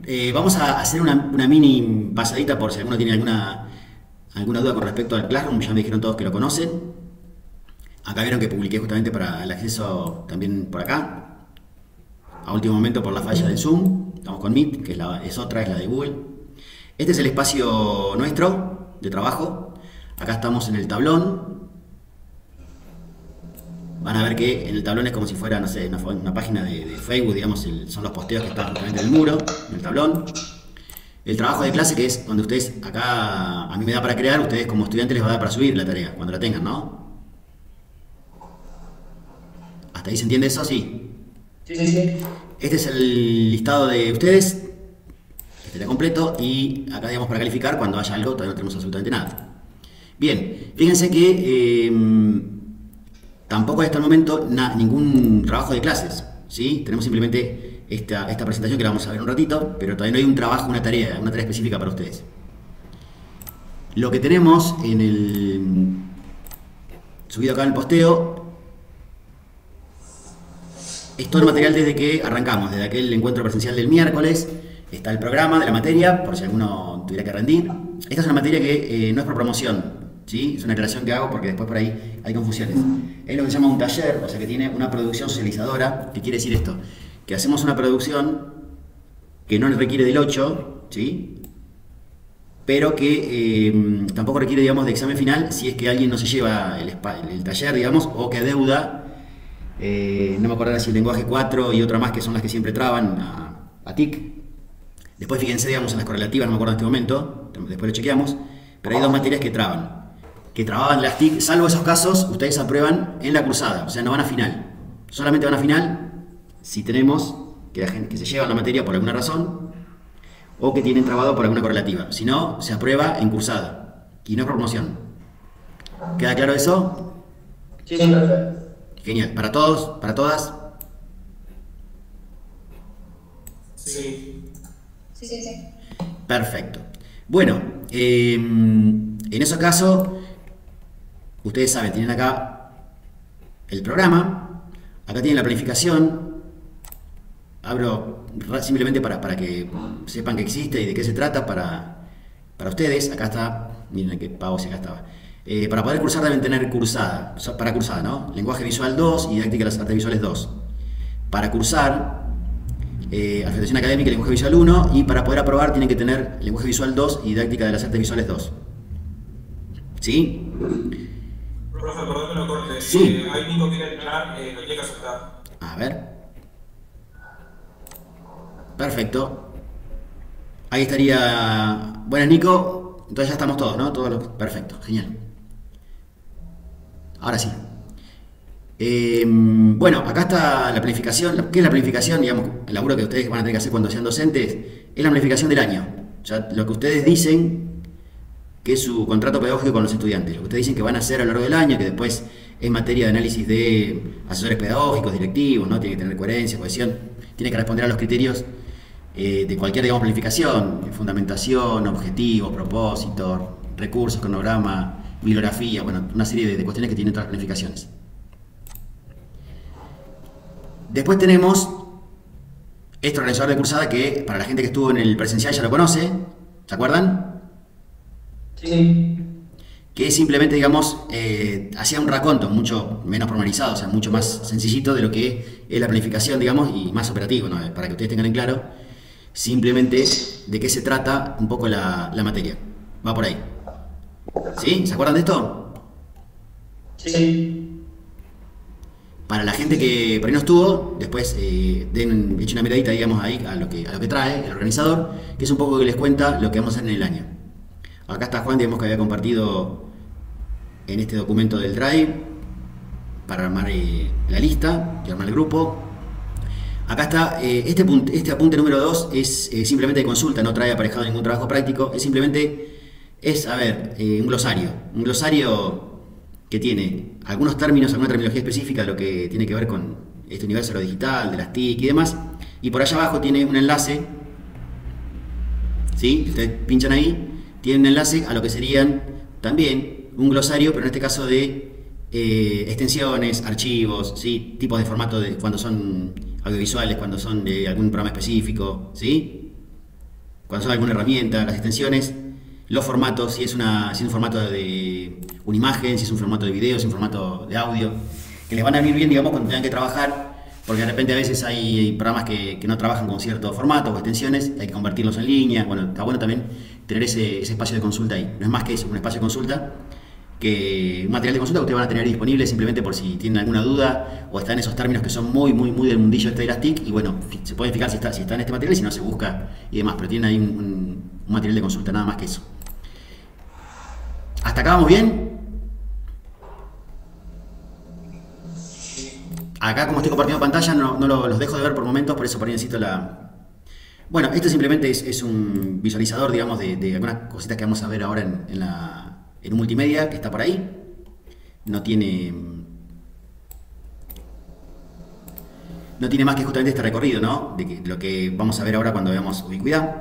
Vamos a hacer una mini pasadita por si alguno tiene alguna duda con respecto al Classroom. Ya me dijeron todos que lo conocen. Acá vieron que publiqué justamente para el acceso también por acá. A último momento por la falla de Zoom. Estamos con Meet, que es la de Google. Este es el espacio nuestro de trabajo. Acá estamos en el tablón. Van a ver que en el tablón es como si fuera, no sé, una página de Facebook, digamos, son los posteos que están justamente en el muro, en el tablón. El trabajo de clase, que es donde ustedes, acá a mí me da para crear, ustedes como estudiantes les va a dar para subir la tarea, cuando la tengan, ¿no? ¿Hasta ahí se entiende eso? Sí. Sí, sí, sí. Este es el listado de ustedes, este está completo, y acá, digamos, para calificar, cuando haya algo, todavía no tenemos absolutamente nada. Bien, fíjense que tampoco hay hasta el momento ningún trabajo de clases, ¿sí? Tenemos simplemente esta presentación que la vamos a ver un ratito, pero todavía no hay un trabajo, una tarea específica para ustedes. Lo que tenemos en subido acá en el posteo es todo el material desde que arrancamos, desde aquel encuentro presencial del miércoles. Está el programa de la materia, por si alguno tuviera que rendir. Esta es una materia que no es por promoción, ¿sí? Es una aclaración que hago porque después por ahí hay confusiones. Es lo que se llama un taller, o sea que tiene una producción socializadora. ¿Qué quiere decir esto? Que hacemos una producción que no requiere del 8, ¿sí? Pero que tampoco requiere, digamos, de examen final si es que alguien no se lleva el taller, digamos, o que adeuda. No me acuerdo si el lenguaje 4 y otra más que son las que siempre traban a TIC. Después fíjense, digamos, en las correlativas, no me acuerdo en este momento, después lo chequeamos, pero hay dos materias que trababan las TIC, salvo esos casos, ustedes aprueban en la cursada, o sea, no van a final. Solamente van a final si tenemos que la gente que se lleva la materia por alguna razón o que tienen trabado por alguna correlativa. Si no, se aprueba en cursada y no es promoción. ¿Queda claro eso? Sí, sí, perfecto. Genial. ¿Para todos? ¿Para todas? Sí. Sí, sí, sí. Perfecto. Bueno, en ese caso, ustedes saben, tienen acá el programa, acá tienen la planificación. Abro simplemente para que sepan que existe y de qué se trata para ustedes. Acá está, miren qué pavo si acá estaba. Para poder cursar deben tener cursada, para cursar, ¿no? Lenguaje visual 2 y didáctica de las artes visuales 2. Para cursar, alfabetización académica y lenguaje visual 1, y para poder aprobar tienen que tener lenguaje visual 2 y didáctica de las artes visuales 2. ¿Sí? Profe, perdón que lo corte. Sí. Ahí Nico quiere entrar, lo tiene que aceptar. A ver. Perfecto. Ahí estaría. Buenas, Nico. Entonces ya estamos todos, ¿no? Perfecto, genial. Ahora sí. Bueno, acá está la planificación. ¿Qué es la planificación? Digamos, el laburo que ustedes van a tener que hacer cuando sean docentes es la planificación del año. O sea, lo que ustedes dicen que es su contrato pedagógico con los estudiantes. Lo que ustedes dicen que van a hacer a lo largo del año, que después es materia de análisis de asesores pedagógicos, directivos, ¿no? Tiene que tener coherencia, cohesión. Tiene que responder a los criterios de cualquier, digamos, planificación. Fundamentación, objetivos, propósitos, recursos, cronograma, bibliografía, bueno, una serie de cuestiones que tienen todas las planificaciones. Después tenemos este organizador de cursada que para la gente que estuvo en el presencial ya lo conoce, ¿se acuerdan? Sí. Que simplemente, digamos, hacía un raconto mucho menos formalizado, o sea, mucho más sencillito de lo que es la planificación, digamos, y más operativo, ¿no? Para que ustedes tengan en claro simplemente de qué se trata un poco la materia. Va por ahí. ¿Sí? ¿Se acuerdan de esto? Sí. Para la gente que por ahí no estuvo, después echen una miradita, digamos, ahí a lo que trae el organizador, que es un poco que les cuenta lo que vamos a hacer en el año. Acá está Juan, digamos, que había compartido en este documento del Drive para armar la lista y armar el grupo. Acá está, este apunte número 2 es simplemente de consulta, no trae aparejado ningún trabajo práctico, es simplemente, un glosario. Un glosario que tiene algunos términos, alguna terminología específica de lo que tiene que ver con este universo de lo digital, de las TIC y demás. Y por allá abajo tiene un enlace, ¿sí? Ustedes pinchan ahí, tiene un enlace a lo que serían también un glosario, pero en este caso de extensiones, archivos, ¿sí? Tipos de formato de cuando son audiovisuales, cuando son de algún programa específico, ¿sí? cuando son alguna herramienta, las extensiones, los formatos, si es un formato de una imagen, si es un formato de video, si es un formato de audio, que les van a venir bien, digamos, cuando tengan que trabajar, porque de repente a veces hay programas que no trabajan con ciertos formatos o extensiones, hay que convertirlos en línea. Bueno, está bueno también tener ese espacio de consulta ahí. No es más que eso, un espacio de consulta, que un material de consulta que ustedes van a tener disponible simplemente por si tienen alguna duda o están en esos términos que son muy del mundillo este de las TIC, y bueno, se pueden fijar si está en este material y si no se busca y demás, pero tienen ahí un material de consulta, nada más que eso. ¿Hasta acá vamos bien? Acá, como estoy compartiendo pantalla, no los dejo de ver por momentos, por eso por ahí necesito la... Bueno, esto simplemente es un visualizador, digamos, de algunas cositas que vamos a ver ahora en un multimedia que está por ahí. No tiene más que justamente este recorrido, ¿no? De lo que vamos a ver ahora cuando veamos ubicuidad.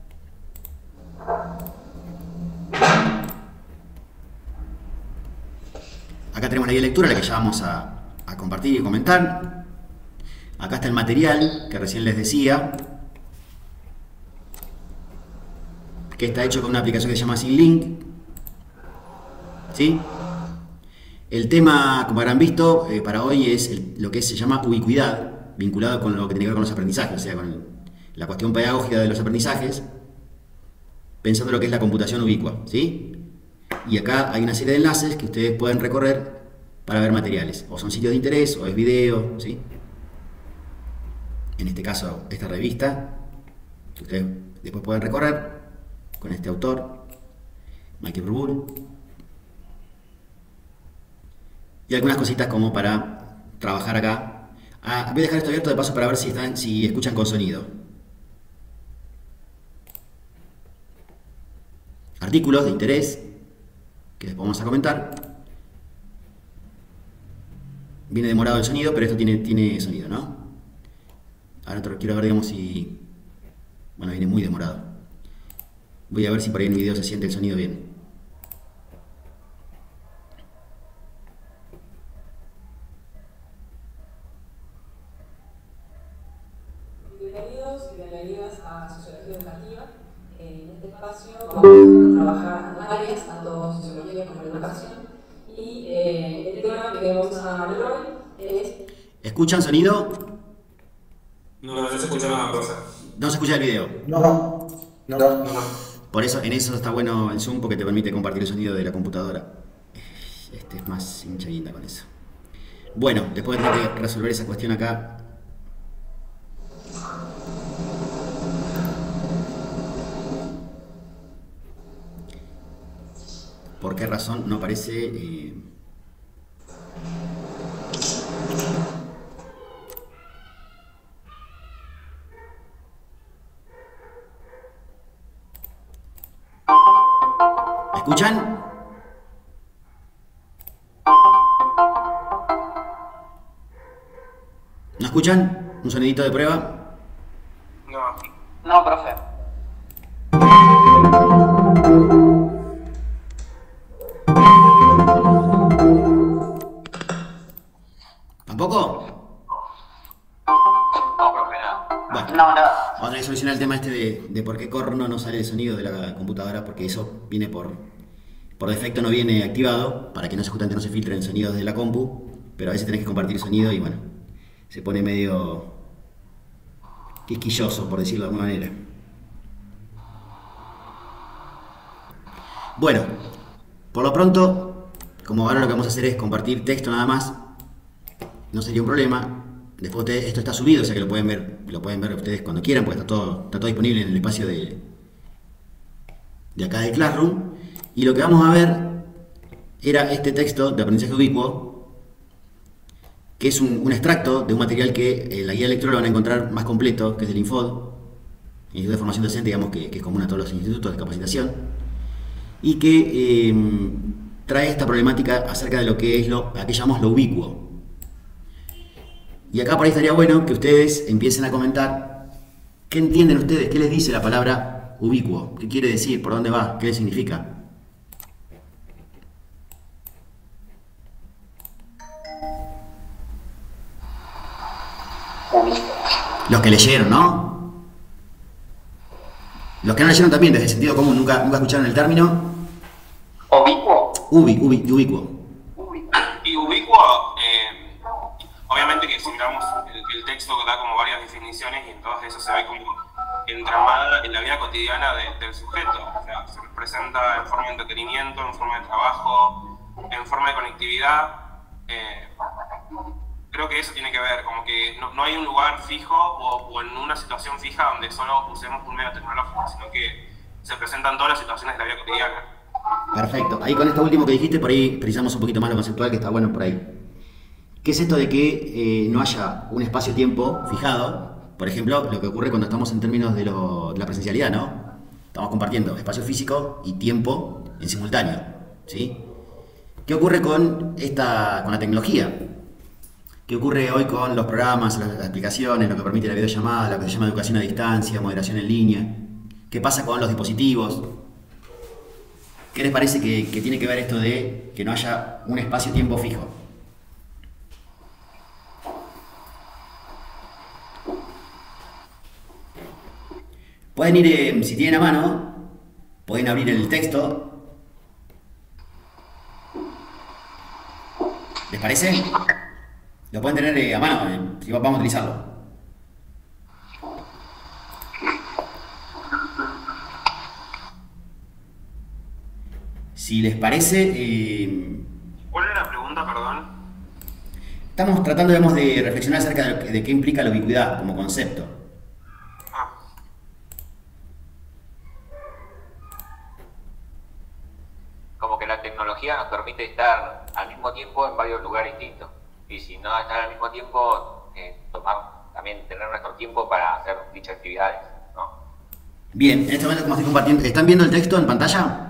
Acá tenemos la guía de lectura, la que ya vamos a compartir y comentar. Acá está el material que recién les decía, que está hecho con una aplicación que se llama SynLink. ¿Sí? El tema, como habrán visto, para hoy es lo que se llama ubicuidad, vinculado con lo que tiene que ver con los aprendizajes, o sea, con la cuestión pedagógica de los aprendizajes, pensando en lo que es la computación ubicua, ¿sí? Y acá hay una serie de enlaces que ustedes pueden recorrer para ver materiales, o son sitios de interés, o es video, ¿sí? En este caso, esta revista, que ustedes después pueden recorrer con este autor, Michael Verbull. Y algunas cositas como para trabajar acá. Voy a dejar esto abierto de paso para ver si escuchan con sonido. Artículos de interés que después vamos a comentar. Viene demorado el sonido, pero esto tiene sonido, ¿no? Ahora quiero ver, digamos, si... Bueno, viene muy demorado. Voy a ver si por ahí en el video se siente el sonido bien. Bienvenidos y bienvenidas a Sociología Educativa. En este espacio vamos a trabajar áreas, tanto sociología como educación. Y el tema que vamos a ver hoy es... ¿Escuchan sonido? No se escucha nada, cosa. No se escucha el video. No. Por eso, en eso está bueno el Zoom, porque te permite compartir el sonido de la computadora. Este es más hincha guinda con eso. Bueno, después de tener que resolver esa cuestión acá. ¿Por qué razón no aparece? ¿Me escuchan? ¿No escuchan? ¿Un sonidito de prueba? No, profe. ¿Tampoco? No, profe, no. Bueno, No, nada. vamos a tener que solucionar el tema este de por qué corno no sale el sonido de la computadora, porque eso viene por defecto, no viene activado, para que justamente no se filtren sonidos de la compu, pero a veces tenés que compartir sonido y bueno, se pone medio quisquilloso, por decirlo de alguna manera. Bueno, por lo pronto, como ahora lo que vamos a hacer es compartir texto nada más, no sería un problema. Después esto está subido, o sea que lo pueden ver ustedes cuando quieran, porque está todo disponible en el espacio de acá de Classroom. Y lo que vamos a ver era este texto de aprendizaje ubicuo, que es un extracto de un material que en la guía de lectura lo van a encontrar más completo, que es del INFOD, Instituto de Formación Docente, digamos que es común a todos los institutos de capacitación, y que trae esta problemática acerca de lo que es a que llamamos lo ubicuo. Y acá por ahí estaría bueno que ustedes empiecen a comentar qué entienden ustedes, qué les dice la palabra ubicuo, qué quiere decir, por dónde va, qué les significa. Los que leyeron, ¿no? Los que no leyeron también, desde el sentido común, nunca escucharon el término. ¿Ubicuo? Ubicuo. Y ubicuo, obviamente que si miramos el texto da como varias definiciones y en todas esas se ve como entramada en la vida cotidiana del sujeto. O sea, se presenta en forma de entretenimiento, en forma de trabajo, en forma de conectividad. Creo que eso tiene que ver, como que no hay un lugar fijo o en una situación fija donde solo usemos un medio tecnológico, sino que se presentan todas las situaciones de la vida cotidiana. Perfecto. Ahí con esto último que dijiste, por ahí precisamos un poquito más lo conceptual, que está bueno por ahí. ¿Qué es esto de que no haya un espacio-tiempo fijado? Por ejemplo, lo que ocurre cuando estamos en términos de la presencialidad, ¿no? Estamos compartiendo espacio físico y tiempo en simultáneo, ¿sí? ¿Qué ocurre con la tecnología? ¿Qué ocurre hoy con los programas, las aplicaciones, lo que permite la videollamada, lo que se llama educación a distancia, moderación en línea? ¿Qué pasa con los dispositivos? ¿Qué les parece que tiene que ver esto de que no haya un espacio-tiempo fijo? Pueden ir, si tienen a mano, pueden abrir el texto. ¿Les parece? Lo pueden tener a mano, si vamos a utilizarlo. Si les parece... ¿Cuál era la pregunta, perdón? Estamos tratando, digamos, de reflexionar acerca de qué implica la ubicuidad como concepto. Como que la tecnología nos permite estar al mismo tiempo en varios lugares distintos. Y si no estar al mismo tiempo, tener nuestro tiempo para hacer dichas actividades, ¿no? Bien, en este momento como estoy compartiendo, ¿están viendo el texto en pantalla?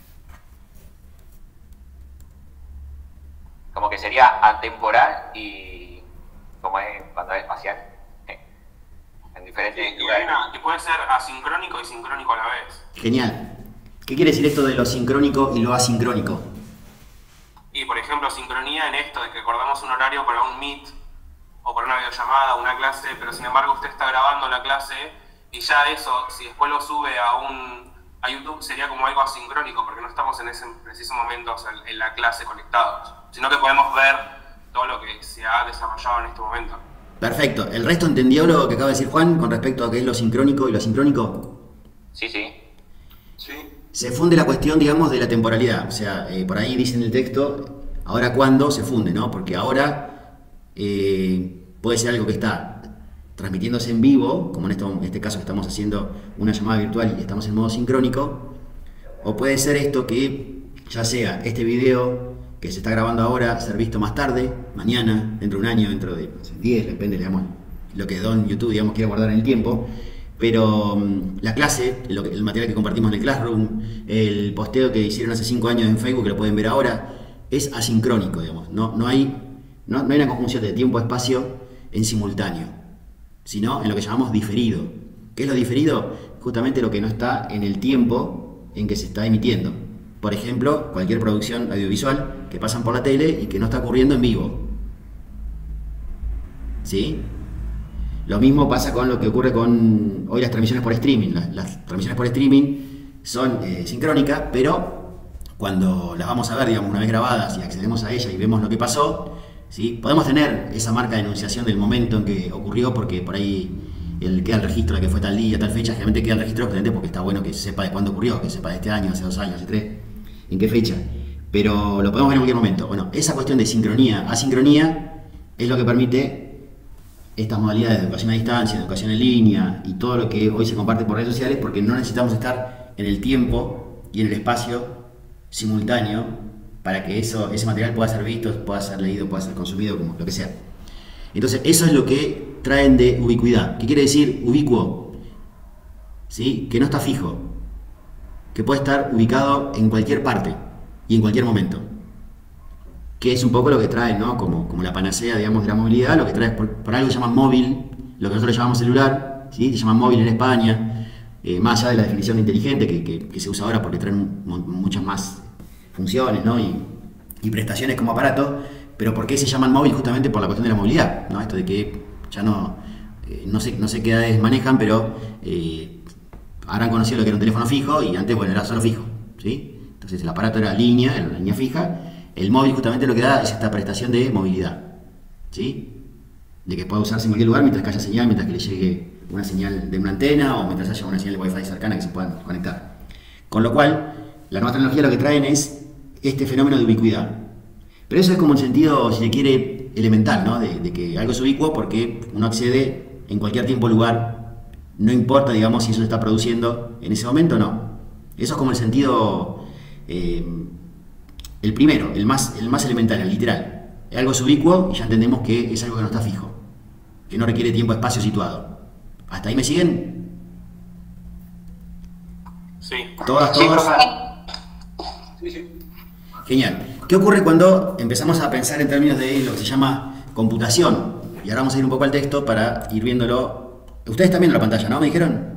Como que sería atemporal y como es pantalla espacial, en diferentes lugares. Que puede ser asincrónico y sincrónico a la vez. Genial. ¿Qué quiere decir esto de lo sincrónico y lo asincrónico? Y por ejemplo, sincronía en esto de que acordamos un horario para un meet o para una videollamada, una clase, pero sin embargo usted está grabando la clase y ya eso, si después lo sube a YouTube, sería como algo asincrónico, porque no estamos en ese preciso momento, o sea, en la clase conectados, sino que podemos ver todo lo que se ha desarrollado en este momento. Perfecto. ¿El resto entendió lo que acaba de decir Juan con respecto a qué es lo sincrónico y lo asincrónico? Sí. Se funde la cuestión, digamos, de la temporalidad. O sea, por ahí dice en el texto, ahora cuándo se funde, ¿no? Porque ahora puede ser algo que está transmitiéndose en vivo, como en este caso que estamos haciendo una llamada virtual y estamos en modo sincrónico, o puede ser esto que ya sea este video que se está grabando ahora, ser visto más tarde, mañana, dentro de un año, dentro de 10, depende, digamos, lo que Don YouTube, digamos, quiera guardar en el tiempo. Pero la clase, el material que compartimos en el Classroom, el posteo que hicieron hace 5 años en Facebook, que lo pueden ver ahora, es asincrónico, digamos. No hay una conjunción de tiempo-espacio en simultáneo, sino en lo que llamamos diferido. ¿Qué es lo diferido? Justamente lo que no está en el tiempo en que se está emitiendo. Por ejemplo, cualquier producción audiovisual que pasan por la tele y que no está ocurriendo en vivo. ¿Sí? Lo mismo pasa con lo que ocurre con hoy las transmisiones por streaming. Las transmisiones por streaming son sincrónicas, pero cuando las vamos a ver, digamos, una vez grabadas y accedemos a ellas y vemos lo que pasó, ¿sí? Podemos tener esa marca de enunciación del momento en que ocurrió, porque por ahí queda el registro de que fue tal día, tal fecha. Generalmente queda el registro justamente porque está bueno que se sepa de cuándo ocurrió, que se sepa de este año, hace 2 años, hace 3, en qué fecha. Pero lo podemos ver en cualquier momento. Bueno, esa cuestión de sincronía, asincronía, es lo que permite estas modalidades de educación a distancia, de educación en línea y todo lo que hoy se comparte por redes sociales, porque no necesitamos estar en el tiempo y en el espacio simultáneo para que ese material pueda ser visto, pueda ser leído, pueda ser consumido, como lo que sea. Entonces, eso es lo que traen de ubicuidad. ¿Qué quiere decir ubicuo? ¿Sí? Que no está fijo, que puede estar ubicado en cualquier parte y en cualquier momento. Que es un poco lo que trae, ¿no? Como la panacea, digamos, de la movilidad, lo que trae por algo se llama móvil, lo que nosotros llamamos celular, ¿sí? Se llama móvil en España, más allá de la definición de inteligente que se usa ahora porque traen muchas más funciones, ¿no? y prestaciones como aparato. Pero ¿por qué se llaman móvil? Justamente por la cuestión de la movilidad, ¿no? Esto de que ya no sé qué edades manejan, pero habrán conocido lo que era un teléfono fijo y antes, bueno, era solo fijo, ¿sí? Entonces el aparato era una línea fija. El móvil justamente lo que da es esta prestación de movilidad, ¿sí? De que pueda usarse en cualquier lugar mientras que haya señal, mientras que le llegue una señal de una antena o mientras haya una señal de Wi-Fi cercana que se puedan conectar. Con lo cual, la nueva tecnología lo que traen es este fenómeno de ubicuidad. Pero eso es como en sentido, si se quiere, elemental, ¿no? De que algo es ubicuo porque uno accede en cualquier tiempo o lugar, no importa, digamos, si eso se está produciendo en ese momento o no. Eso es como el sentido, el primero, el más elemental, el literal. Algo es ubicuo y ya entendemos que es algo que no está fijo, que no requiere tiempo-espacio situado. ¿Hasta ahí me siguen? Sí. ¿Todas? Sí. Genial. ¿Qué ocurre cuando empezamos a pensar en términos de lo que se llama computación? Y ahora vamos a ir un poco al texto para ir viéndolo. Ustedes están viendo la pantalla, ¿no? ¿Me dijeron?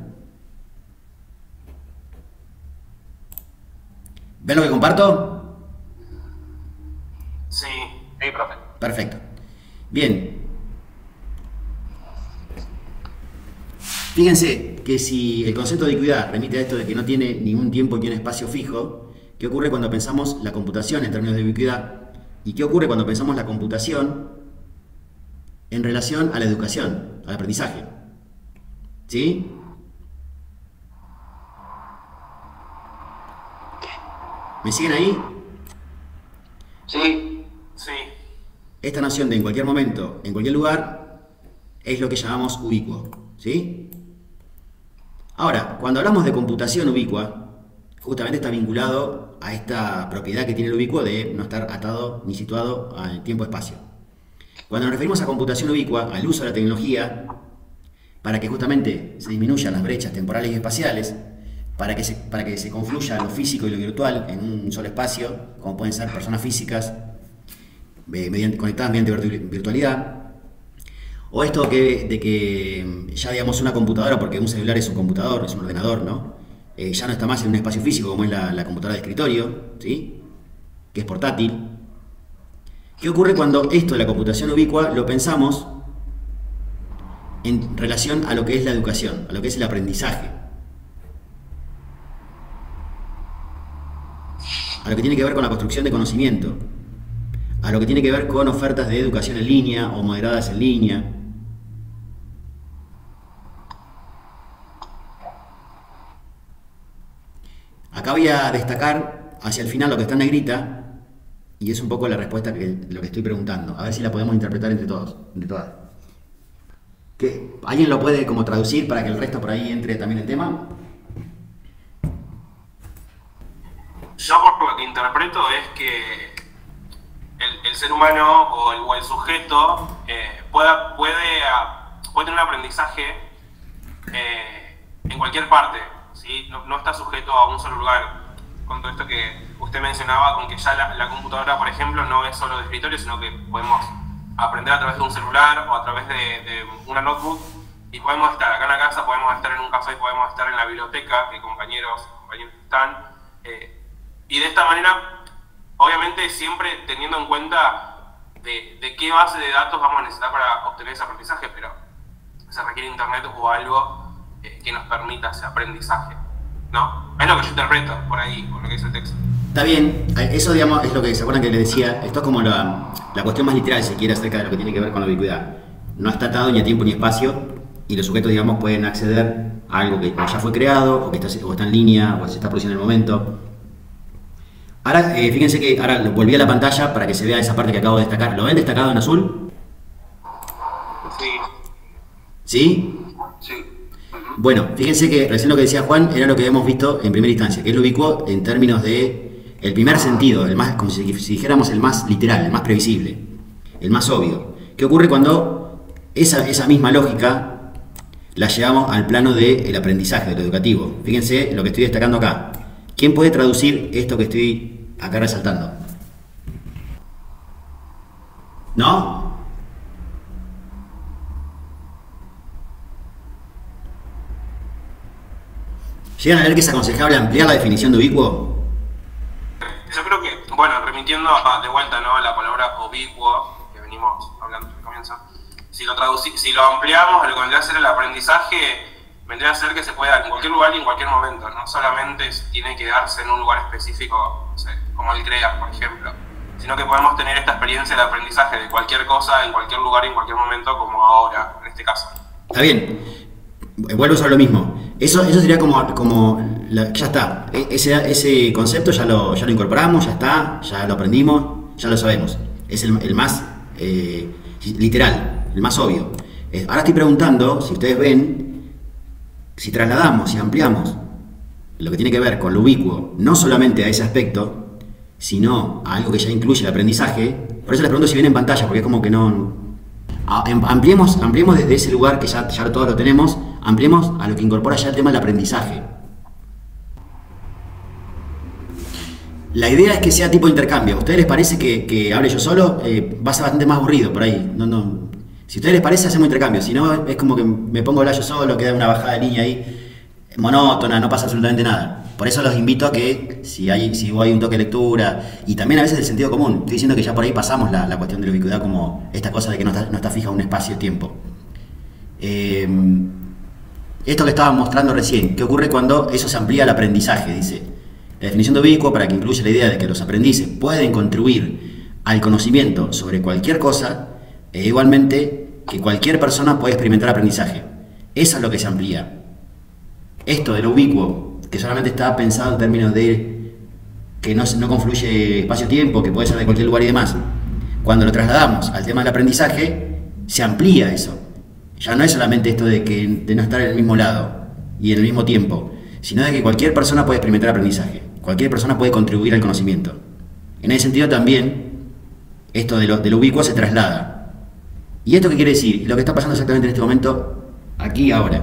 ¿Ven lo que comparto? Sí. Sí, profe. Perfecto. Bien. Fíjense que si el concepto de ubicuidad remite a esto de que no tiene ningún tiempo y tiene espacio fijo, ¿qué ocurre cuando pensamos la computación en términos de ubicuidad? ¿Y qué ocurre cuando pensamos la computación en relación a la educación, al aprendizaje? ¿Sí? ¿Me siguen ahí? Sí. Sí. Esta noción de en cualquier momento, en cualquier lugar, es lo que llamamos ubicuo. ¿Sí? Ahora, cuando hablamos de computación ubicua, justamente está vinculado a esta propiedad que tiene el ubicuo de no estar atado ni situado al tiempo-espacio. Cuando nos referimos a computación ubicua, al uso de la tecnología, para que justamente se disminuyan las brechas temporales y espaciales, para que se confluya lo físico y lo virtual en un solo espacio, como pueden ser personas físicas conectadas mediante virtualidad, o esto de que ya digamos una computadora, porque un celular es un computador, es un ordenador, ¿no? Ya no está más en un espacio físico como es la computadora de escritorio, ¿sí? Que es portátil. ¿Qué ocurre cuando esto de la computación ubicua lo pensamos en relación a lo que es la educación, a lo que es el aprendizaje? A lo que tiene que ver con la construcción de conocimiento, a lo que tiene que ver con ofertas de educación en línea o moderadas en línea. Acá voy a destacar hacia el final lo que está en negrita, y es un poco la respuesta de lo que estoy preguntando. A ver si la podemos interpretar entre todos, entre todas. ¿Alguien lo puede como traducir para que el resto por ahí entre también en tema? Yo por lo que interpreto es que el ser humano o el sujeto puede tener un aprendizaje en cualquier parte, ¿sí? No está sujeto a un solo lugar. Con todo esto que usted mencionaba, con que ya la computadora, por ejemplo, no es solo de escritorio, sino que podemos aprender a través de un celular o a través de una notebook, y podemos estar acá en la casa, podemos estar en un café, podemos estar en la biblioteca, que compañeros están, y de esta manera, obviamente siempre teniendo en cuenta de qué base de datos vamos a necesitar para obtener ese aprendizaje, pero se requiere internet o algo que nos permita ese aprendizaje, ¿no? Es lo que yo interpreto por ahí, por lo que dice el texto. Está bien, eso digamos es lo que se acuerdan que les decía, esto es como la cuestión más literal, si quiere, acerca de lo que tiene que ver con la ubicuidad. No está atado ni a tiempo ni espacio, y los sujetos, digamos, pueden acceder a algo que ya fue creado, o que está en línea, o se está produciendo en el momento. Ahora, fíjense que ahora volví a la pantalla para que se vea esa parte que acabo de destacar. ¿Lo ven destacado en azul? Sí. ¿Sí? Sí. Bueno, fíjense que recién lo que decía Juan era lo que hemos visto en primera instancia, que es lo ubicuo en términos de el primer sentido, el más, como si dijéramos el más literal, el más previsible, el más obvio. ¿Qué ocurre cuando esa misma lógica la llevamos al plano del aprendizaje, de lo educativo? Fíjense lo que estoy destacando acá. ¿Quién puede traducir esto que estoy acá resaltando? ¿No? ¿Llegan a ver que es aconsejable ampliar la definición de ubicuo? Yo creo que, bueno, remitiendo de vuelta, ¿no?, a la palabra ubicuo, que venimos hablando al comienzo, si lo ampliamos a lo que vendría a ser el aprendizaje, vendría a ser que se pueda en cualquier lugar y en cualquier momento, no solamente tiene que darse en un lugar específico, no sé, como el CREA, por ejemplo, sino que podemos tener esta experiencia de aprendizaje de cualquier cosa, en cualquier lugar y en cualquier momento, como ahora, en este caso. Está bien, vuelvo a usar lo mismo. Eso sería ya está, ese concepto ya lo incorporamos, ya está, ya lo aprendimos, ya lo sabemos. Es el más literal, el más obvio. Ahora estoy preguntando, si ustedes ven, si trasladamos, si ampliamos lo que tiene que ver con lo ubicuo, no solamente a ese aspecto, sino a algo que ya incluye el aprendizaje. Por eso les pregunto si viene en pantalla, porque es como que no... Ampliemos desde ese lugar que ya todos lo tenemos, ampliemos a lo que incorpora ya el tema del aprendizaje. La idea es que sea tipo de intercambio. ¿A ustedes les parece que hable yo solo? Va a ser bastante más aburrido por ahí. No. Si a ustedes les parece, hacemos intercambio. Si no, es como que me pongo a hablar yo solo, queda una bajada de línea ahí monótona, no pasa absolutamente nada. Por eso los invito a que, si hay un toque de lectura, y también a veces del sentido común, estoy diciendo que ya por ahí pasamos la cuestión de la ubicuidad, como esta cosa de que no está fija un espacio-tiempo. Esto que estaba mostrando recién, ¿qué ocurre cuando eso se amplía al aprendizaje? Dice, la definición de ubicuo, para que incluya la idea de que los aprendices pueden contribuir al conocimiento sobre cualquier cosa, igualmente que cualquier persona puede experimentar aprendizaje. Eso es lo que se amplía. Esto de lo ubicuo, que solamente está pensado en términos de que no confluye espacio-tiempo, que puede ser de cualquier lugar y demás. Cuando lo trasladamos al tema del aprendizaje, se amplía eso. Ya no es solamente esto de no estar en el mismo lado y en el mismo tiempo, sino de que cualquier persona puede experimentar aprendizaje, cualquier persona puede contribuir al conocimiento. En ese sentido también, esto de lo ubicuo se traslada. ¿Y esto qué quiere decir? Lo que está pasando exactamente en este momento, aquí y ahora.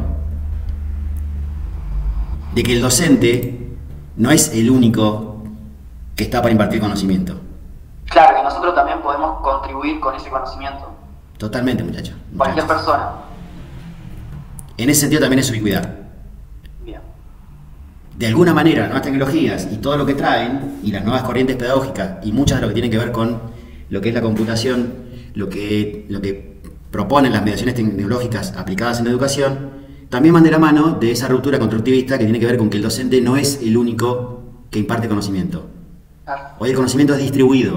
De que el docente no es el único que está para impartir conocimiento. Claro, que nosotros también podemos contribuir con ese conocimiento. Totalmente, muchachos. Cualquier persona. En ese sentido también es ubicuidad. Bien. De alguna manera, las nuevas tecnologías y todo lo que traen, y las nuevas corrientes pedagógicas, y muchas de lo que tienen que ver con lo que es la computación, lo que proponen las mediaciones tecnológicas aplicadas en la educación, también van de la mano de esa ruptura constructivista que tiene que ver con que el docente no es el único que imparte conocimiento. Hoy el conocimiento es distribuido.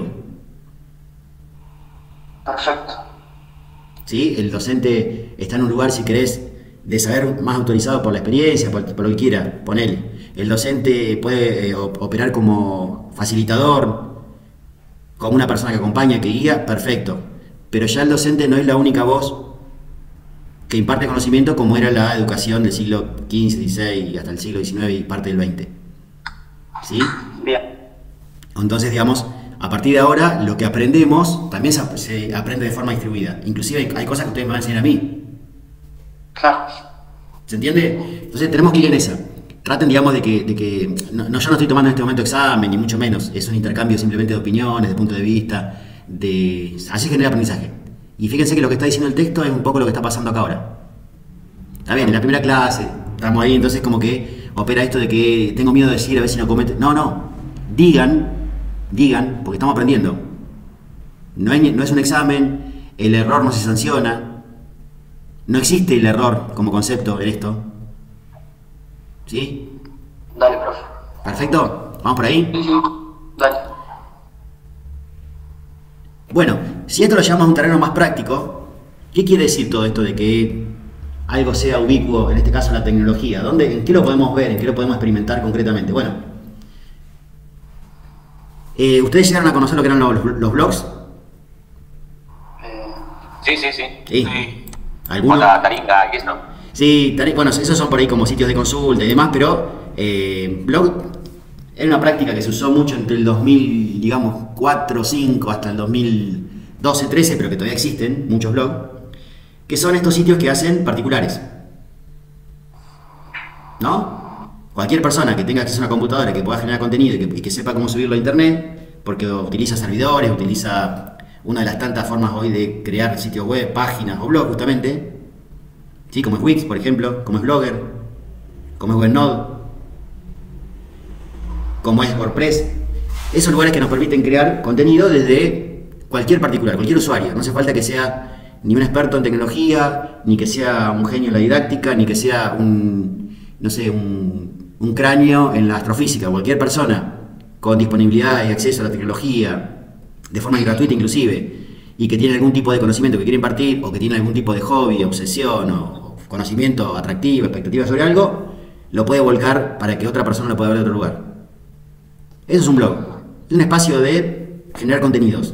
Perfecto. ¿Sí? El docente está en un lugar, si querés, de saber más autorizado por la experiencia, por lo que quiera, ponele. El docente puede operar como facilitador, como una persona que acompaña, que guía, perfecto. Pero ya el docente no es la única voz que imparte conocimiento como era la educación del siglo XV, XVI y hasta el siglo XIX y parte del XX. ¿Sí? Bien. Entonces, digamos, a partir de ahora, lo que aprendemos también se aprende de forma distribuida. Inclusive hay cosas que ustedes me van a enseñar a mí. Claro. ¿Se entiende? Entonces tenemos que ir en esa. Traten, digamos, de que yo no estoy tomando en este momento examen, ni mucho menos. Es un intercambio simplemente de opiniones, de punto de vista, así genera aprendizaje. Y fíjense que lo que está diciendo el texto es un poco lo que está pasando acá ahora. Está bien, en la primera clase, estamos ahí, entonces como que opera esto de que tengo miedo de decir a ver si no comete. No. Digan, porque estamos aprendiendo. No es un examen, el error no se sanciona. No existe el error como concepto en esto. ¿Sí? Dale, profe. ¿Perfecto? ¿Vamos por ahí? Sí. Dale. Bueno, si esto lo llamamos a un terreno más práctico, ¿qué quiere decir todo esto de que algo sea ubicuo, en este caso la tecnología? ¿En qué lo podemos ver? ¿En qué lo podemos experimentar concretamente? Bueno, ¿ustedes llegaron a conocer lo que eran los blogs? Sí. Sí. ¿Alguno? Taringa y eso. Sí, bueno, esos son por ahí como sitios de consulta y demás, pero blog era una práctica que se usó mucho entre el 2000, digamos, 4, 5 hasta el 2012, 13, pero que todavía existen muchos blogs, que son estos sitios que hacen particulares. ¿No? Cualquier persona que tenga acceso a una computadora, que pueda generar contenido y que sepa cómo subirlo a internet, porque utiliza servidores, utiliza una de las tantas formas hoy de crear sitios web, páginas o blogs justamente, ¿sí? Como es Wix, por ejemplo, como es Blogger, como es WebNode, como es WordPress. Esos lugares que nos permiten crear contenido desde cualquier particular, cualquier usuario. No hace falta que sea ni un experto en tecnología, ni que sea un genio en la didáctica, ni que sea no sé, un cráneo en la astrofísica. Cualquier persona con disponibilidad y acceso a la tecnología, de forma gratuita inclusive, y que tiene algún tipo de conocimiento que quiere impartir, o que tiene algún tipo de hobby, obsesión, o conocimiento atractivo, expectativa sobre algo, lo puede volcar para que otra persona lo pueda ver de otro lugar. Eso es un blog. Es un espacio de generar contenidos.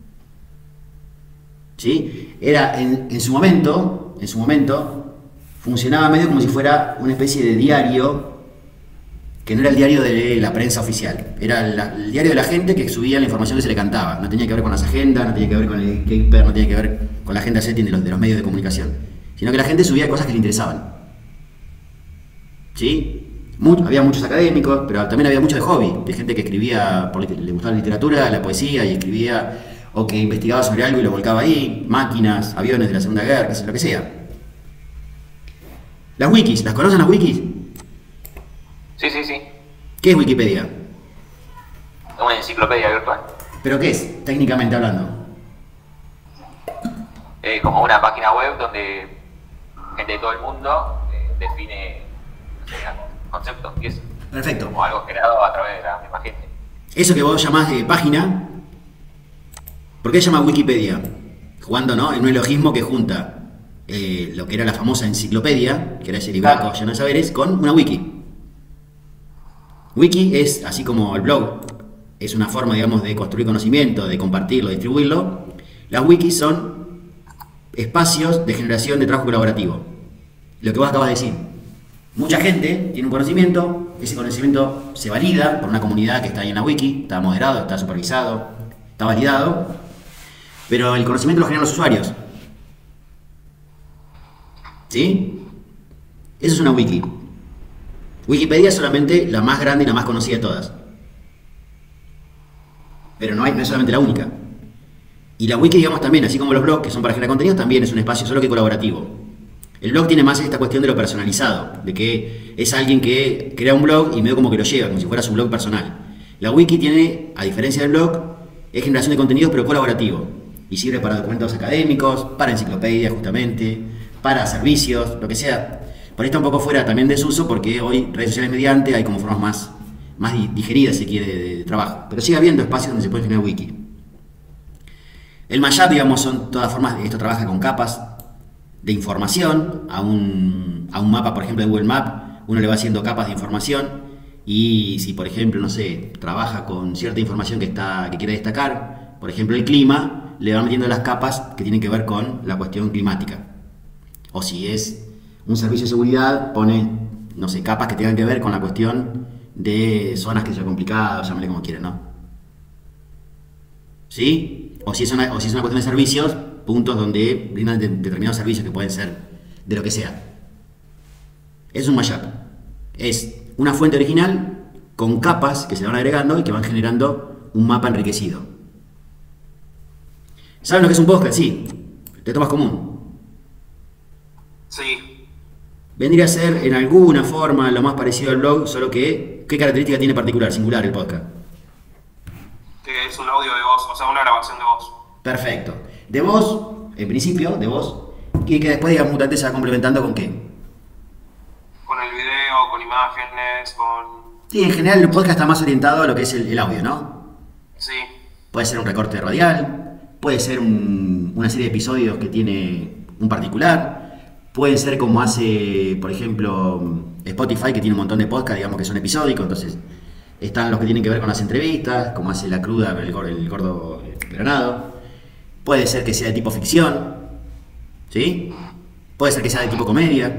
¿Sí? Era en su momento, funcionaba medio como si fuera una especie de diario, que no era el diario de la prensa oficial, era el diario de la gente que subía la información que se le cantaba. No tenía que ver con las agendas, no tenía que ver con el paper, no tenía que ver con la agenda setting de los medios de comunicación, sino que la gente subía cosas que le interesaban. ¿Sí? Había muchos académicos, pero también había mucho de hobby, de gente que escribía, le gustaba la literatura, la poesía, y escribía, o que investigaba sobre algo y lo volcaba ahí, máquinas, aviones de la Segunda Guerra, lo que sea. Las wikis, ¿las conocen las wikis? Sí, sí, sí. ¿Qué es Wikipedia? Una enciclopedia virtual. ¿Pero qué es, técnicamente hablando? Como una página web donde gente de todo el mundo define conceptos y eso. Perfecto. Como algo generado a través de la misma gente. Eso que vos llamás de página, ¿por qué se llama Wikipedia? Jugando, ¿no?, en un elogismo que junta lo que era la famosa enciclopedia, que era ese libraco lleno de saberes, con una wiki. Wiki es, así como el blog, es una forma, digamos, de construir conocimiento, de compartirlo, de distribuirlo. Las wikis son espacios de generación de trabajo colaborativo. Lo que vos acabas de decir. Mucha gente tiene un conocimiento, ese conocimiento se valida por una comunidad que está ahí en la wiki, está moderado, está supervisado, está validado, pero el conocimiento lo generan los usuarios. ¿Sí? Eso es una wiki. Wikipedia es solamente la más grande y la más conocida de todas. Pero no es solamente la única. Y la wiki, digamos, también, así como los blogs, que son para generar contenidos, también es un espacio solo que colaborativo. El blog tiene más esta cuestión de lo personalizado, de que es alguien que crea un blog y medio como que lo lleva, como si fuera su blog personal. La wiki tiene, a diferencia del blog, es generación de contenidos pero colaborativo. Y sirve para documentos académicos, para enciclopedias justamente, para servicios, lo que sea. Por ahí está un poco fuera también de desuso porque hoy, redes sociales mediante, hay como formas más digeridas, si quiere, de trabajo. Pero sigue habiendo espacios donde se puede generar wiki. El mashup, digamos, son todas formas, esto trabaja con capas de información a un mapa, por ejemplo, de Google Maps, uno le va haciendo capas de información y si, por ejemplo, no sé, trabaja con cierta información que quiere destacar, por ejemplo, el clima, le va metiendo las capas que tienen que ver con la cuestión climática. O si es un servicio de seguridad, pone, no sé, capas que tengan que ver con la cuestión de zonas que sean complicadas, llámale como quieran, ¿no? ¿Sí? O si es una cuestión de servicios, puntos donde brindan determinados servicios que pueden ser de lo que sea. Es un mashup. Es una fuente original con capas que se van agregando y que van generando un mapa enriquecido. ¿Saben lo que es un podcast? Sí. De tomas común. Sí. Vendría a ser en alguna forma lo más parecido al blog, solo que ¿qué característica tiene particular, singular el podcast? Que es un audio de voz, o sea, una grabación de voz. Perfecto. De voz, en principio, de voz, y que después, digamos, mutante se va complementando con ¿qué? Con el video, con imágenes, con... Sí, en general el podcast está más orientado a lo que es el audio, ¿no? Sí. Puede ser un recorte radial, puede ser una serie de episodios que tiene un particular, puede ser como hace, por ejemplo, Spotify, que tiene un montón de podcasts, digamos, que son episódicos, entonces están los que tienen que ver con las entrevistas, como hace La Cruda, el gordo granado. Puede ser que sea de tipo ficción, ¿sí? Puede ser que sea de tipo comedia.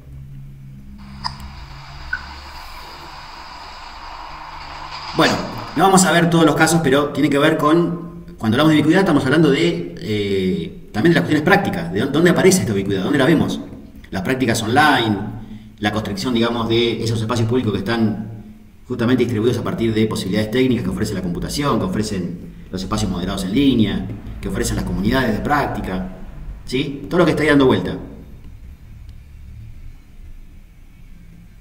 Bueno, no vamos a ver todos los casos, pero tiene que ver con... Cuando hablamos de ubicuidad estamos hablando de también de las cuestiones prácticas. ¿De dónde aparece esta ubicuidad? ¿Dónde la vemos? Las prácticas online, la construcción, digamos, de esos espacios públicos que están justamente distribuidos a partir de posibilidades técnicas que ofrece la computación, que ofrecen los espacios moderados en línea, que ofrecen las comunidades de práctica, ¿sí? Todo lo que está ahí dando vuelta.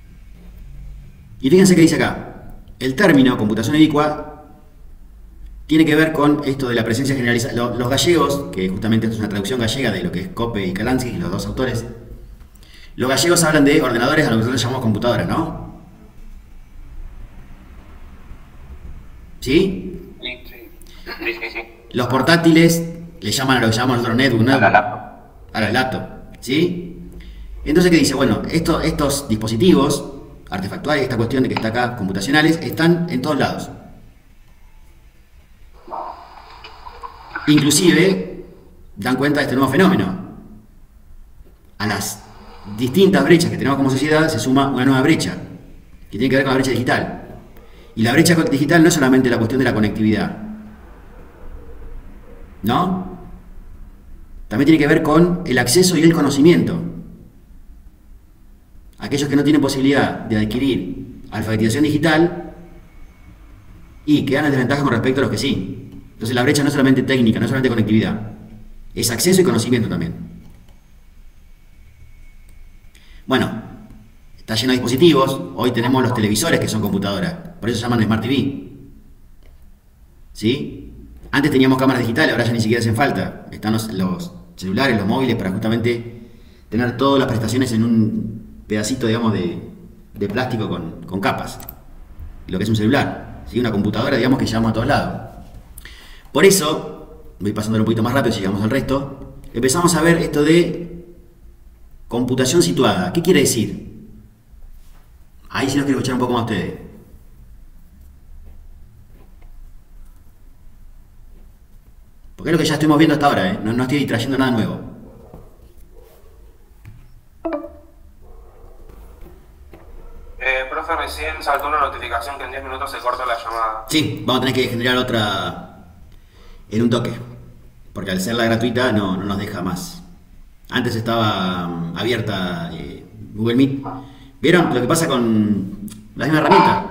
Y fíjense que dice acá, el término computación ubicua tiene que ver con esto de la presencia generalizada. Los gallegos, que justamente esto es una traducción gallega de lo que es Cope y Kalansky, los dos autores, los gallegos hablan de ordenadores a lo que nosotros llamamos computadoras, ¿no? ¿Sí? Sí. Los portátiles le llaman a lo que llamamos nosotros netbook, ¿no? A la laptop. A la laptop, ¿sí? Entonces, ¿qué dice? Bueno, estos dispositivos artefactuales, esta cuestión de que está acá, computacionales, están en todos lados. Inclusive, dan cuenta de este nuevo fenómeno. A las distintas brechas que tenemos como sociedad se suma una nueva brecha, que tiene que ver con la brecha digital. Y la brecha digital no es solamente la cuestión de la conectividad, ¿no? También tiene que ver con el acceso y el conocimiento. Aquellos que no tienen posibilidad de adquirir alfabetización digital y quedan en desventaja con respecto a los que sí. Entonces la brecha no es solamente técnica, no es solamente conectividad, es acceso y conocimiento también. Bueno, está lleno de dispositivos. Hoy tenemos los televisores que son computadoras, por eso se llaman Smart TV. ¿Sí? Antes teníamos cámaras digitales, ahora ya ni siquiera hacen falta. Están los celulares, los móviles, para justamente tener todas las prestaciones en un pedacito, digamos, de plástico con capas. Lo que es un celular, ¿sí? Una computadora, digamos, que llevamos a todos lados. Por eso, voy pasándolo un poquito más rápido si llegamos al resto, empezamos a ver esto de computación situada. ¿Qué quiere decir? Ahí sí los quiero escuchar un poco más a ustedes. Porque es lo que ya estuvimos viendo hasta ahora, ¿eh? No estoy trayendo nada nuevo. Profe, recién saltó una notificación que en 10 minutos se corta la llamada. Sí, vamos a tener que generar otra en un toque, porque al ser la gratuita no nos deja más. Antes estaba abierta Google Meet. ¿Vieron lo que pasa con la misma herramienta?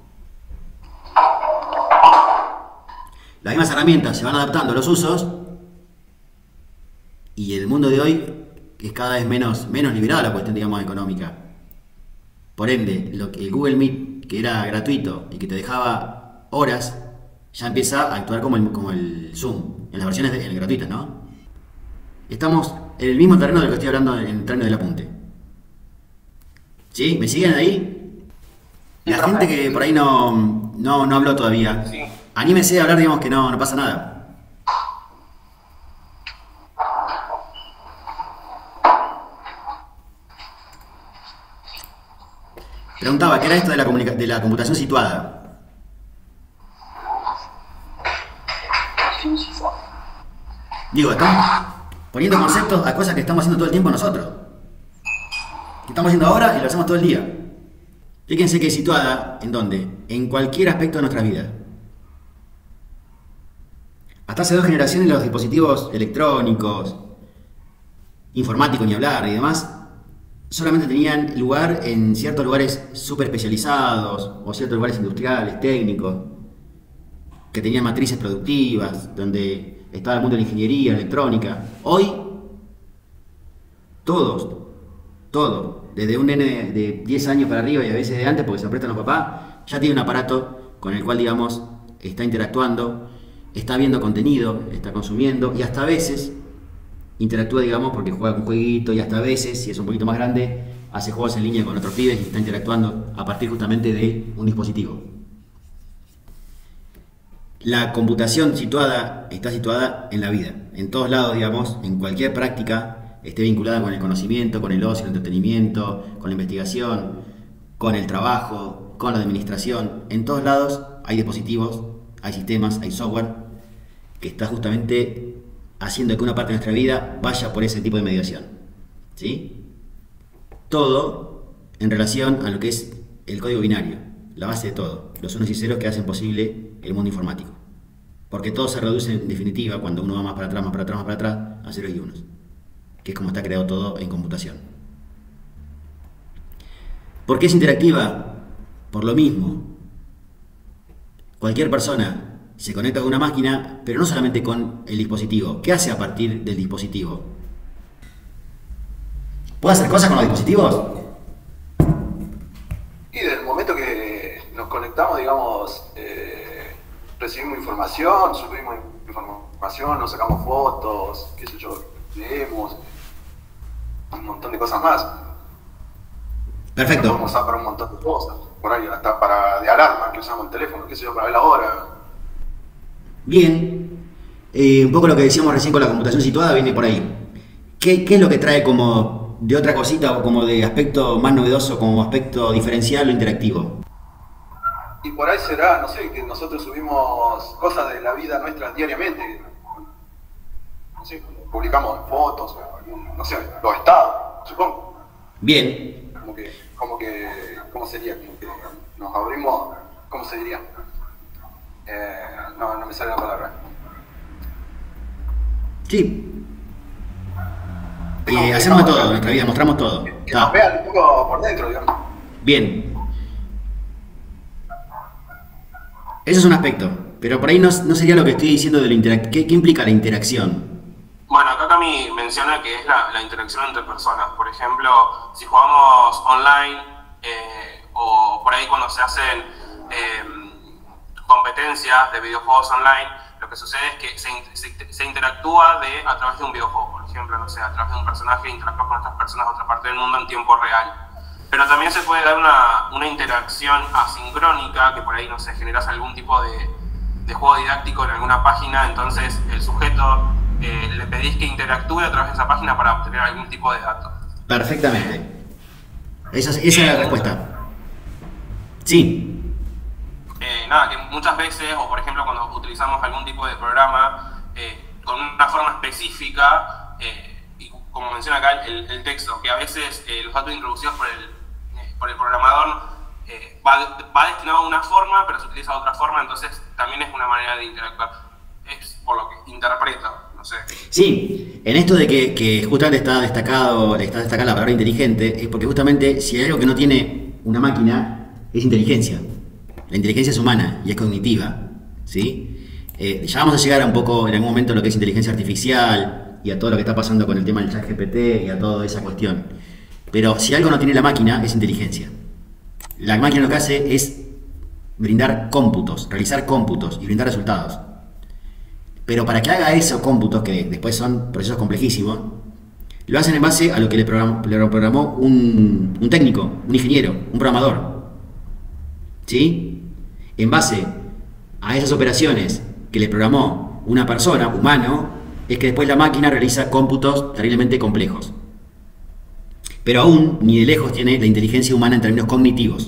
Las mismas herramientas se van adaptando a los usos y el mundo de hoy es cada vez menos liberado a la cuestión, digamos, económica. Por ende, el Google Meet, que era gratuito y que te dejaba horas, ya empieza a actuar como el Zoom, en las versiones gratuitas, ¿no? Estamos en el mismo terreno del que estoy hablando en el terreno del apunte. ¿Sí? ¿Me siguen ahí? La gente que por ahí no habló todavía, Sí. anímese a hablar, digamos, que no pasa nada. Preguntaba, ¿qué era esto de la computación situada? Digo, estamos poniendo conceptos a cosas que estamos haciendo todo el tiempo nosotros. Que estamos haciendo ahora y lo hacemos todo el día. Fíjense que es situada, ¿en dónde? En cualquier aspecto de nuestras vidas. Hasta hace 2 generaciones los dispositivos electrónicos, informáticos ni hablar y demás, solamente tenían lugar en ciertos lugares súper especializados o ciertos lugares industriales, técnicos, que tenían matrices productivas, donde estaba el mundo de la ingeniería, la electrónica. Hoy, todo, desde un nene de 10 años para arriba y a veces de antes, porque se lo prestan los papás, ya tiene un aparato con el cual, digamos, está interactuando, está viendo contenido, está consumiendo y hasta a veces interactúa, digamos, porque juega con jueguito y hasta a veces, si es un poquito más grande, hace juegos en línea con otros pibes y está interactuando a partir justamente de un dispositivo. La computación está situada en la vida, en todos lados, digamos, en cualquier práctica esté vinculada con el conocimiento, con el ocio, el entretenimiento, con la investigación, con el trabajo, con la administración. En todos lados hay dispositivos, hay sistemas, hay software que está justamente haciendo que una parte de nuestra vida vaya por ese tipo de mediación. ¿Sí? Todo en relación a lo que es el código binario, la base de todo, los unos y ceros que hacen posible el mundo informático. Porque todo se reduce en definitiva, cuando uno va más para atrás, a ceros y unos, que es como está creado todo en computación. ¿Por qué es interactiva? Por lo mismo. Cualquier persona se conecta con una máquina, pero no solamente con el dispositivo. ¿Qué hace a partir del dispositivo? ¿Puede hacer cosas con los dispositivos? Y desde el momento que nos conectamos, digamos, recibimos información, subimos información, nos sacamos fotos, qué sé yo, leemos, un montón de cosas más. Perfecto. Podemos usar para un montón de cosas, por ahí hasta para de alarma, que usamos el teléfono, qué sé yo, para ver la hora. Bien. Un poco lo que decíamos recién con la computación situada viene por ahí. ¿Qué es lo que trae como de otra cosita o como de aspecto más novedoso, como aspecto diferencial o interactivo? Y por ahí será, no sé, que nosotros subimos cosas de la vida nuestra diariamente. No sé, publicamos fotos, no sé, los estados, supongo. Bien. ¿Cómo sería? Como que nos abrimos, ¿cómo se diría? No me sale la palabra. Sí. Hacemos de todo en nuestra vida, mostramos todo. Que nos vean un poco por dentro, digamos. Bien. Eso es un aspecto, pero por ahí no sería lo que estoy diciendo de la interacción. ¿Qué implica la interacción? Bueno, acá Cami menciona que es la interacción entre personas. Por ejemplo, si jugamos online o por ahí cuando se hacen competencias de videojuegos online, lo que sucede es que se interactúa a través de un videojuego. Por ejemplo, no sé, a través de un personaje interactúa con otras personas de otra parte del mundo en tiempo real. Pero también se puede dar una interacción asincrónica, que por ahí, no sé, generas algún tipo de juego didáctico en alguna página, entonces el sujeto le pedís que interactúe a través de esa página para obtener algún tipo de dato. Perfectamente. Esa es la respuesta. Sí. Nada, que muchas veces, o por ejemplo cuando utilizamos algún tipo de programa con una forma específica, y como menciona acá el texto, que a veces los datos introducidos por el programador va destinado a una forma, pero se utiliza de otra forma, entonces también es una manera de interactuar. Es por lo que interpreto, no sé. Sí, en esto de que justamente está destacada la palabra inteligente, es porque justamente si hay algo que no tiene una máquina, es inteligencia. La inteligencia es humana y es cognitiva, ¿sí? Ya vamos a llegar a un poco en algún momento a lo que es inteligencia artificial y a todo lo que está pasando con el tema del ChatGPT y a toda esa cuestión. Pero si algo no tiene la máquina, es inteligencia. La máquina lo que hace es brindar cómputos, realizar cómputos y brindar resultados. Pero para que haga esos cómputos, que después son procesos complejísimos, lo hacen en base a lo que le programó un técnico, un ingeniero, un programador. ¿Sí? En base a esas operaciones que le programó una persona, humano, es que después la máquina realiza cómputos terriblemente complejos. Pero aún ni de lejos tiene la inteligencia humana en términos cognitivos,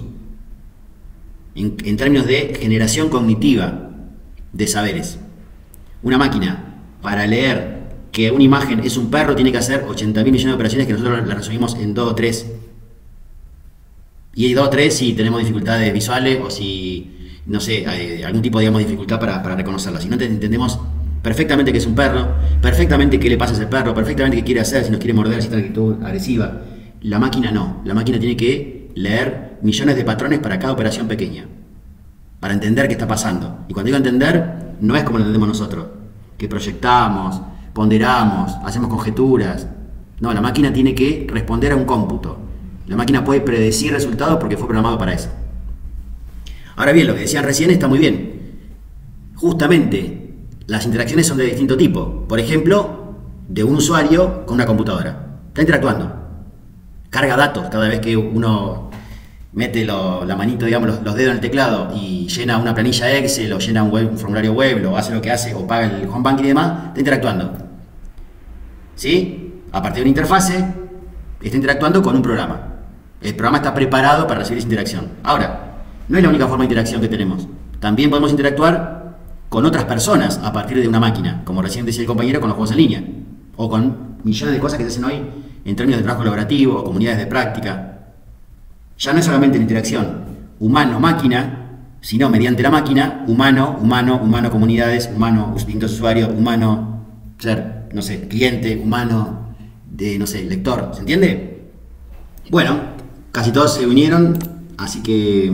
en términos de generación cognitiva de saberes. Una máquina, para leer que una imagen es un perro, tiene que hacer 80.000 millones de operaciones que nosotros las resumimos en 2 o 3. Y hay 2 o 3 si tenemos dificultades visuales o si, no sé, hay algún tipo de dificultad para reconocerlo. Si no entendemos perfectamente que es un perro, perfectamente qué le pasa a ese perro, perfectamente qué quiere hacer, si nos quiere morder, si está en actitud agresiva. La máquina no. La máquina tiene que leer millones de patrones para cada operación pequeña, para entender qué está pasando. Y cuando digo entender, no es como lo entendemos nosotros, que proyectamos, ponderamos, hacemos conjeturas. No, la máquina tiene que responder a un cómputo. La máquina puede predecir resultados porque fue programado para eso. Ahora bien, lo que decían recién está muy bien. Justamente, las interacciones son de distinto tipo. Por ejemplo, de un usuario con una computadora. Está interactuando. Carga datos cada vez que uno mete la manito, digamos, los dedos en el teclado y llena una planilla Excel o llena un formulario web o hace lo que hace o paga el home banking y demás, está interactuando. ¿Sí? A partir de una interfase, está interactuando con un programa. El programa está preparado para recibir esa interacción. Ahora, no es la única forma de interacción que tenemos. También podemos interactuar con otras personas a partir de una máquina, como recién decía el compañero, con los juegos en línea, o con millones de cosas que se hacen hoy en términos de trabajo colaborativo o comunidades de práctica. Ya no es solamente la interacción humano-máquina, sino mediante la máquina, humano, comunidades, humano, distintos usuarios, humano, ser, no sé, cliente, humano, no sé, lector, ¿se entiende? Bueno, casi todos se unieron, así que...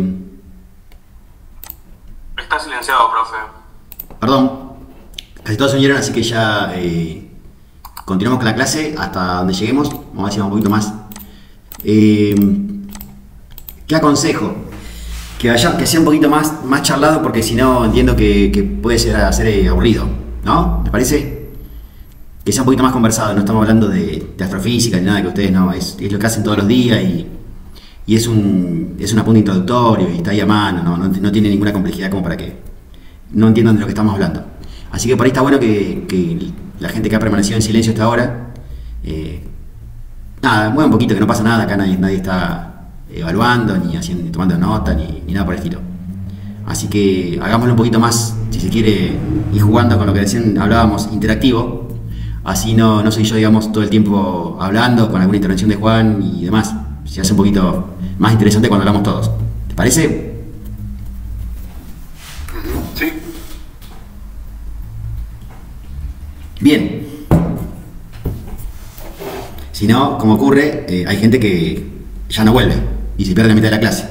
Está silenciado, profe. Perdón, casi todos se unieron, así que ya continuamos con la clase hasta donde lleguemos. Vamos a ver si vamos un poquito más. ¿Qué aconsejo? que sea un poquito más charlado, porque si no entiendo que puede llegar a ser aburrido, ¿no? ¿Me parece? Que sea un poquito más conversado, no estamos hablando de astrofísica ni nada, que ustedes no, es lo que hacen todos los días y es un apunte introductorio y está ahí a mano, no tiene ninguna complejidad como para que no entiendan de lo que estamos hablando. Así que por ahí está bueno que la gente que ha permanecido en silencio hasta ahora, nada, mueve un poquito, que no pasa nada, acá nadie está evaluando, ni tomando nota, ni nada por el estilo. Así que hagámoslo un poquito más, si se quiere, ir jugando con lo que recién hablábamos, interactivo. Así no soy yo, digamos, todo el tiempo hablando con alguna intervención de Juan y demás. Se hace un poquito más interesante cuando hablamos todos. ¿Te parece? Sí. Bien. Si no, como ocurre, hay gente que ya no vuelve y se pierde la mitad de la clase.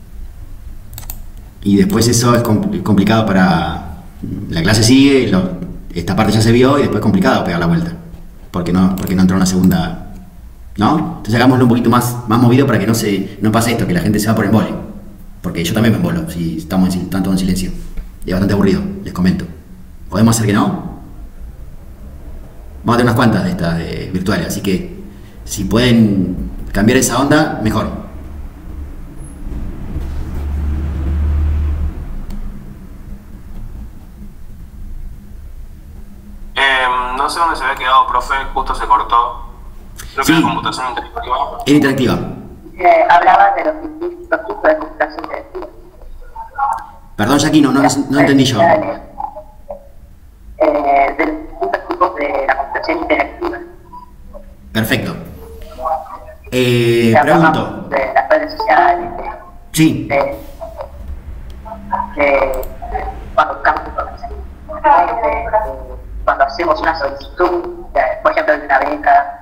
Y después eso es complicado para... La clase sigue, esta parte ya se vio y después es complicado pegar la vuelta. Porque no entró una segunda... ¿No? Entonces hagámoslo un poquito más movido para que no pase esto, que la gente se va por embole. Porque yo también me embolo si están todos en silencio. Es bastante aburrido, les comento. ¿Podemos hacer que no? Vamos a tener unas cuantas de estas virtuales, así que si pueden cambiar esa onda, mejor. No sé dónde se había quedado, profe, justo se cortó. Creo que Sí. la computación interactiva. Era interactiva. Hablaba de los distintos tipos de computación interactiva. Perdón, Jackie, no entendí yo. De los distintos tipos de la computación interactiva. Perfecto. Hablamos Pregunto. de las redes sociales, Sí. de cuando buscamos información, cuando hacemos una solicitud, por ejemplo, de una beca,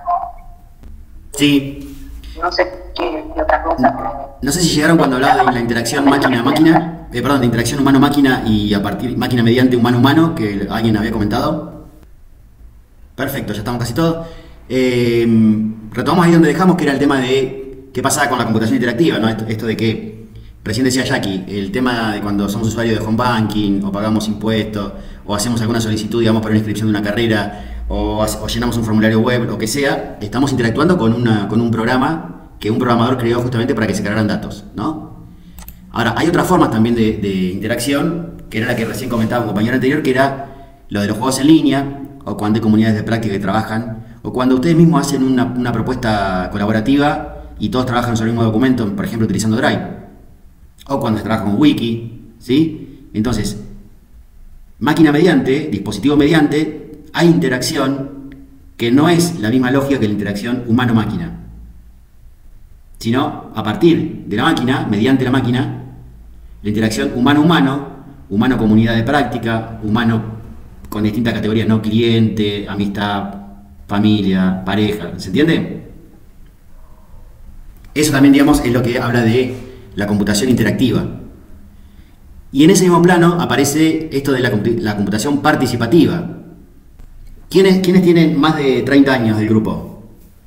Sí. no sé qué otra cosa. No sé si llegaron cuando hablaba de la interacción máquina-máquina, perdón, de interacción humano-máquina y a partir máquina mediante humano-humano, que alguien había comentado. Perfecto, ya estamos casi todos. Retomamos ahí donde dejamos, que era el tema de qué pasaba con la computación interactiva, ¿no? Esto de que, recién decía Jackie, el tema de cuando somos usuarios de home banking, o pagamos impuestos, o hacemos alguna solicitud, digamos, para una inscripción de una carrera, o llenamos un formulario web, lo que sea, estamos interactuando con un programa que un programador creó justamente para que se cargaran datos, ¿no? Ahora, hay otras formas también de interacción, que era la que recién comentaba un compañero anterior, que era lo de los juegos en línea, o cuando hay comunidades de práctica que trabajan, o cuando ustedes mismos hacen una propuesta colaborativa y todos trabajan sobre el mismo documento, por ejemplo, utilizando Drive, o cuando se trabaja con Wiki, ¿sí? Entonces, máquina mediante, dispositivo mediante, hay interacción que no es la misma lógica que la interacción humano-máquina, sino a partir de la máquina, mediante la máquina, la interacción humano-humano, humano-comunidad de práctica, humano con distintas categorías, no cliente, amistad, familia, pareja, ¿se entiende? Eso también, digamos, es lo que habla de la computación interactiva. Y en ese mismo plano aparece esto de la computación participativa. ¿Quiénes tienen más de 30 años del grupo?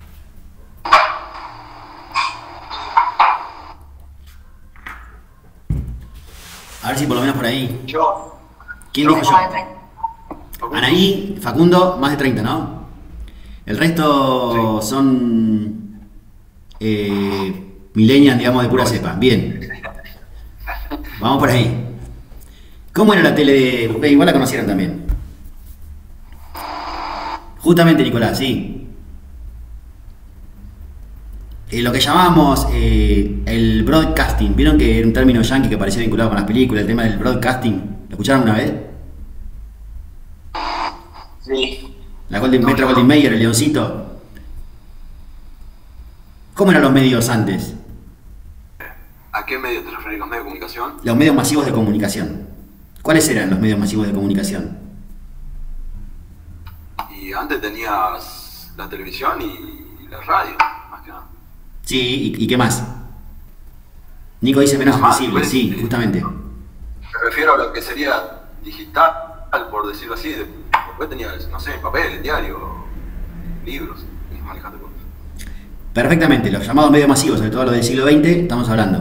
A ver si por lo menos por ahí. Yo. ¿Quién dijo yo? Anaí, Facundo, más de 30, ¿no? El resto son millennials, digamos, de pura cepa. Bien. Vamos por ahí. ¿Cómo era la tele de...? Igual la conocieron también. Justamente, Nicolás, sí. Lo que llamamos el broadcasting. ¿Vieron que era un término yankee que parecía vinculado con las películas? El tema del broadcasting. ¿Lo escucharon una vez? Sí. La Metro Goldwyn Mayer, el leoncito. ¿Cómo eran los medios antes? ¿A qué medio te referís? ¿Los medios de comunicación? Los medios masivos de comunicación. ¿Cuáles eran los medios masivos de comunicación? Y antes tenías la televisión y la radio, más que nada. Sí, ¿y qué más? Nico dice menos Nada más, accesible, pues, sí, justamente. Me refiero a lo que sería digital, por decirlo así. Después tenías, no sé, papel, diario, libros. Manejate por... Perfectamente, los llamados medios masivos, sobre todo los del siglo XX, estamos hablando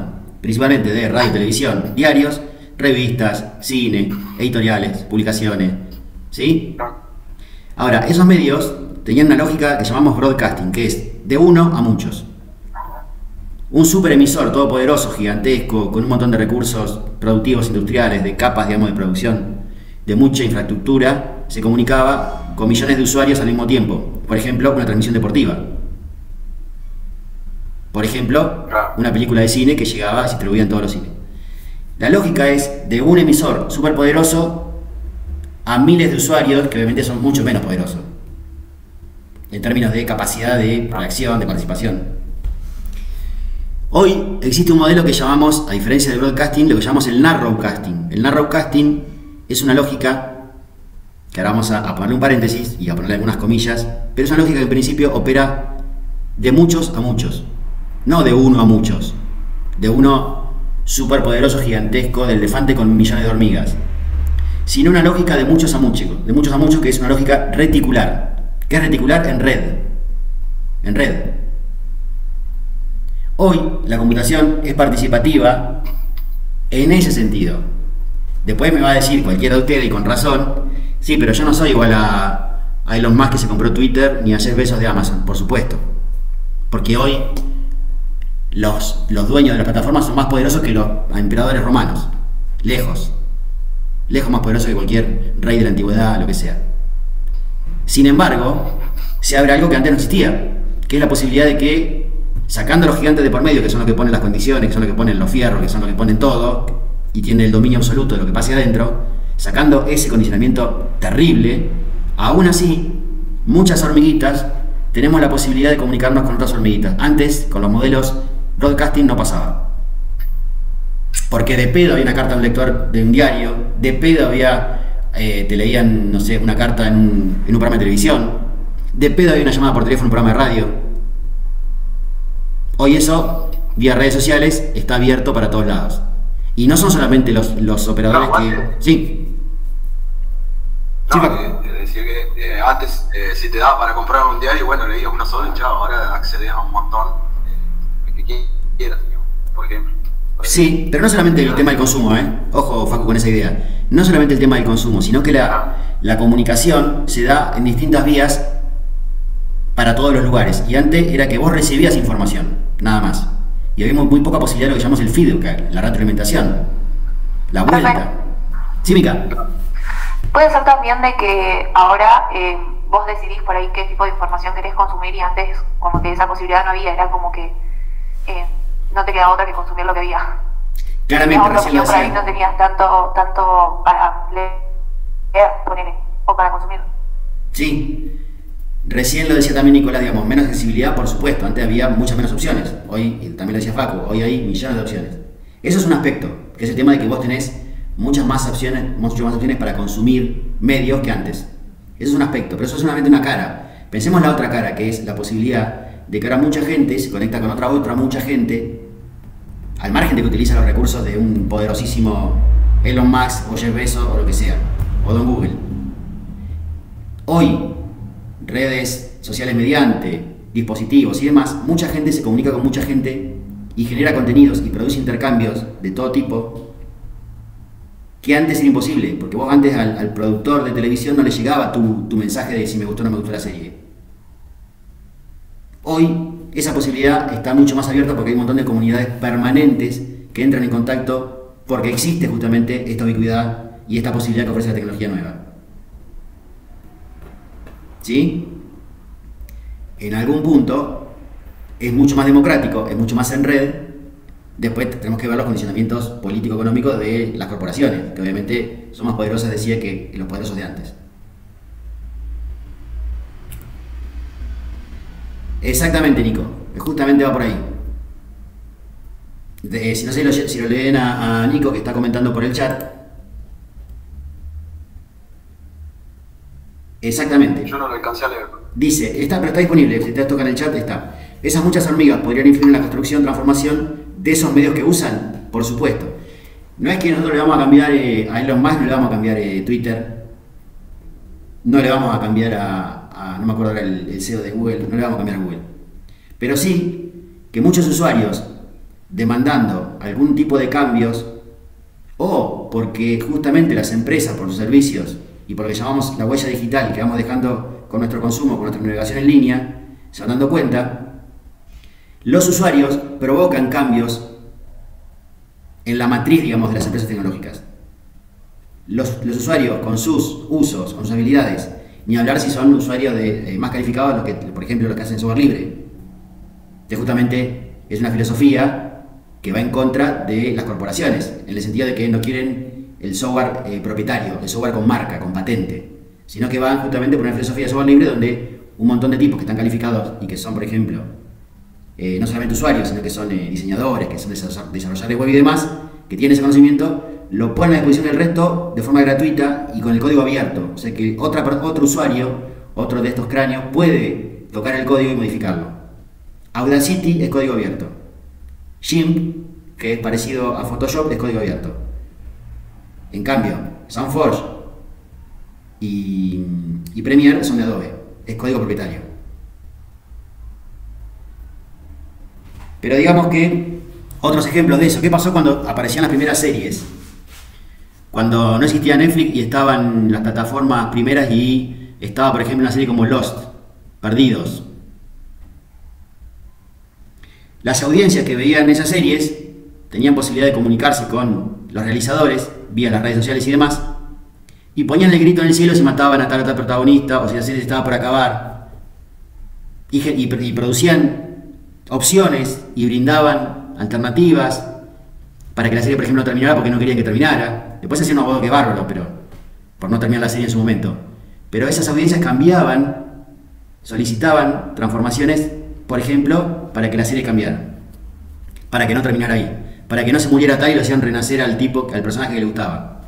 principalmente de radio, televisión, diarios, revistas, cine, editoriales, publicaciones, ¿sí? Ahora, esos medios tenían una lógica que llamamos broadcasting, que es de uno a muchos. Un superemisor todopoderoso, gigantesco, con un montón de recursos productivos industriales, de capas, digamos, de producción, de mucha infraestructura, se comunicaba con millones de usuarios al mismo tiempo. Por ejemplo, una transmisión deportiva. Por ejemplo, una película de cine que llegaba y se distribuía en todos los cines. La lógica es de un emisor superpoderoso a miles de usuarios que obviamente son mucho menos poderosos en términos de capacidad de reacción, de participación. Hoy existe un modelo que llamamos, a diferencia del broadcasting, lo que llamamos el narrowcasting. El narrowcasting es una lógica, que ahora vamos a ponerle un paréntesis y a ponerle algunas comillas, pero es una lógica que en principio opera de muchos a muchos, no de uno a muchos, de uno superpoderoso, gigantesco, del elefante con millones de hormigas, sino una lógica de muchos a muchos, que es una lógica reticular. ¿Qué es reticular? En red. En red. Hoy la computación es participativa en ese sentido. Después me va a decir cualquiera de ustedes, y con razón, sí, pero yo no soy igual a Elon Musk que se compró Twitter, ni a Jeff Bezos de Amazon, por supuesto. Porque hoy los dueños de las plataformas son más poderosos que los emperadores romanos. Lejos. Lejos más poderosos que cualquier rey de la antigüedad, lo que sea. Sin embargo, se abre algo que antes no existía, que es la posibilidad de que, sacando a los gigantes de por medio, que son los que ponen las condiciones, que son los que ponen los fierros, que son los que ponen todo, y tienen el dominio absoluto de lo que pase adentro, sacando ese condicionamiento terrible, aún así, muchas hormiguitas tenemos la posibilidad de comunicarnos con otras hormiguitas. Antes, con los modelos broadcasting no pasaba. Porque de pedo había una carta de un lector de un diario, de pedo había, te leían, no sé, una carta en un programa de televisión, de pedo había una llamada por teléfono en un programa de radio. Hoy eso, vía redes sociales, está abierto para todos lados. Y no son solamente los operadores que... Sí. No, decía que antes, si te daba para comprar un diario, bueno, leías uno solo y chao, ahora accedes a un montón que quieras, por ejemplo. Sí, pero no solamente el tema del consumo, ojo, Facu, con esa idea. No solamente el tema del consumo, sino que la comunicación se da en distintas vías para todos los lugares. Y antes era que vos recibías información, nada más. Y había muy poca posibilidad de lo que llamamos el feedback, la retroalimentación, la vuelta. Sí, Mica. Puede ser también de que ahora vos decidís por ahí qué tipo de información querés consumir y antes como que esa posibilidad no había, era como que no te quedaba otra que consumir lo que había. Claramente, recién lo decía. Por ahí no tenías tanto para leer, ponele, o para consumir. Sí. Recién lo decía también Nicolás, digamos, menos accesibilidad, por supuesto. Antes había muchas menos opciones. Hoy, también lo decía Facu, hoy hay millones de opciones. Eso es un aspecto, que es el tema de que vos tenés muchas más opciones para consumir medios que antes. Eso es un aspecto, pero eso es solamente una cara. Pensemos la otra cara, que es la posibilidad de que ahora mucha gente se conecta con otra mucha gente, al margen de que utiliza los recursos de un poderosísimo Elon Musk o Jeff Bezos o lo que sea, o Don Google. Hoy, redes sociales mediante, dispositivos y demás, mucha gente se comunica con mucha gente y genera contenidos y produce intercambios de todo tipo que antes era imposible, porque vos antes al productor de televisión no le llegaba tu mensaje de si me gustó o no me gustó la serie. Hoy esa posibilidad está mucho más abierta porque hay un montón de comunidades permanentes que entran en contacto porque existe justamente esta ubicuidad y esta posibilidad que ofrece la tecnología nueva. ¿Sí? En algún punto es mucho más democrático, es mucho más en red. Después tenemos que ver los condicionamientos político-económicos de las corporaciones, que obviamente son más poderosas, decía, que los poderosos de antes. Exactamente, Nico. Justamente va por ahí. Si no sé si lo leen a Nico, que está comentando por el chat. Exactamente. Yo no lo alcancé a leer. Dice, pero está disponible, si te toca en el chat, está. Esas muchas hormigas podrían influir en la construcción, transformación de esos medios que usan, por supuesto. No es que nosotros le vamos a cambiar a Elon Musk, no le vamos a cambiar Twitter, no le vamos a cambiar no me acuerdo ahora el CEO de Google, no le vamos a cambiar a Google. Pero sí que muchos usuarios demandando generado algún tipo de cambios, o porque justamente las empresas por sus servicios y por lo que llamamos la huella digital que vamos dejando con nuestro consumo, con nuestra navegación en línea, se van dando cuenta, los usuarios provocan cambios en la matriz, digamos, de las empresas tecnológicas. Los usuarios con sus usos, con sus habilidades, ni hablar si son usuarios más calificados, los que, por ejemplo, los que hacen software libre, que justamente es una filosofía que va en contra de las corporaciones, en el sentido de que no quieren el software propietario, el software con marca, con patente, sino que van justamente por una filosofía de software libre donde un montón de tipos que están calificados y que son, por ejemplo, no solamente usuarios, sino que son diseñadores, que son desarrolladores web y demás, que tienen ese conocimiento, lo ponen a disposición del resto de forma gratuita y con el código abierto. O sea que otro usuario, otro de estos cráneos, puede tocar el código y modificarlo. Audacity es código abierto. GIMP, que es parecido a Photoshop, es código abierto. En cambio, SoundForge y Premiere son de Adobe, es código propietario. Pero digamos que otros ejemplos de eso, ¿qué pasó cuando aparecían las primeras series? Cuando no existía Netflix y estaban las plataformas primeras y estaba, por ejemplo, una serie como Lost, Perdidos. Las audiencias que veían esas series tenían posibilidad de comunicarse con los realizadores vía las redes sociales y demás, y ponían el grito en el cielo si mataban a tal o tal protagonista o si la serie estaba por acabar, y producían opciones y brindaban alternativas para que la serie, por ejemplo, no terminara porque no querían que terminara. Después hacían un abogado que bárbaro, pero por no terminar la serie en su momento. Pero esas audiencias cambiaban, solicitaban transformaciones, por ejemplo, para que la serie cambiara, para que no terminara ahí, para que no se muriera tal y lo hacían renacer al personaje que le gustaba.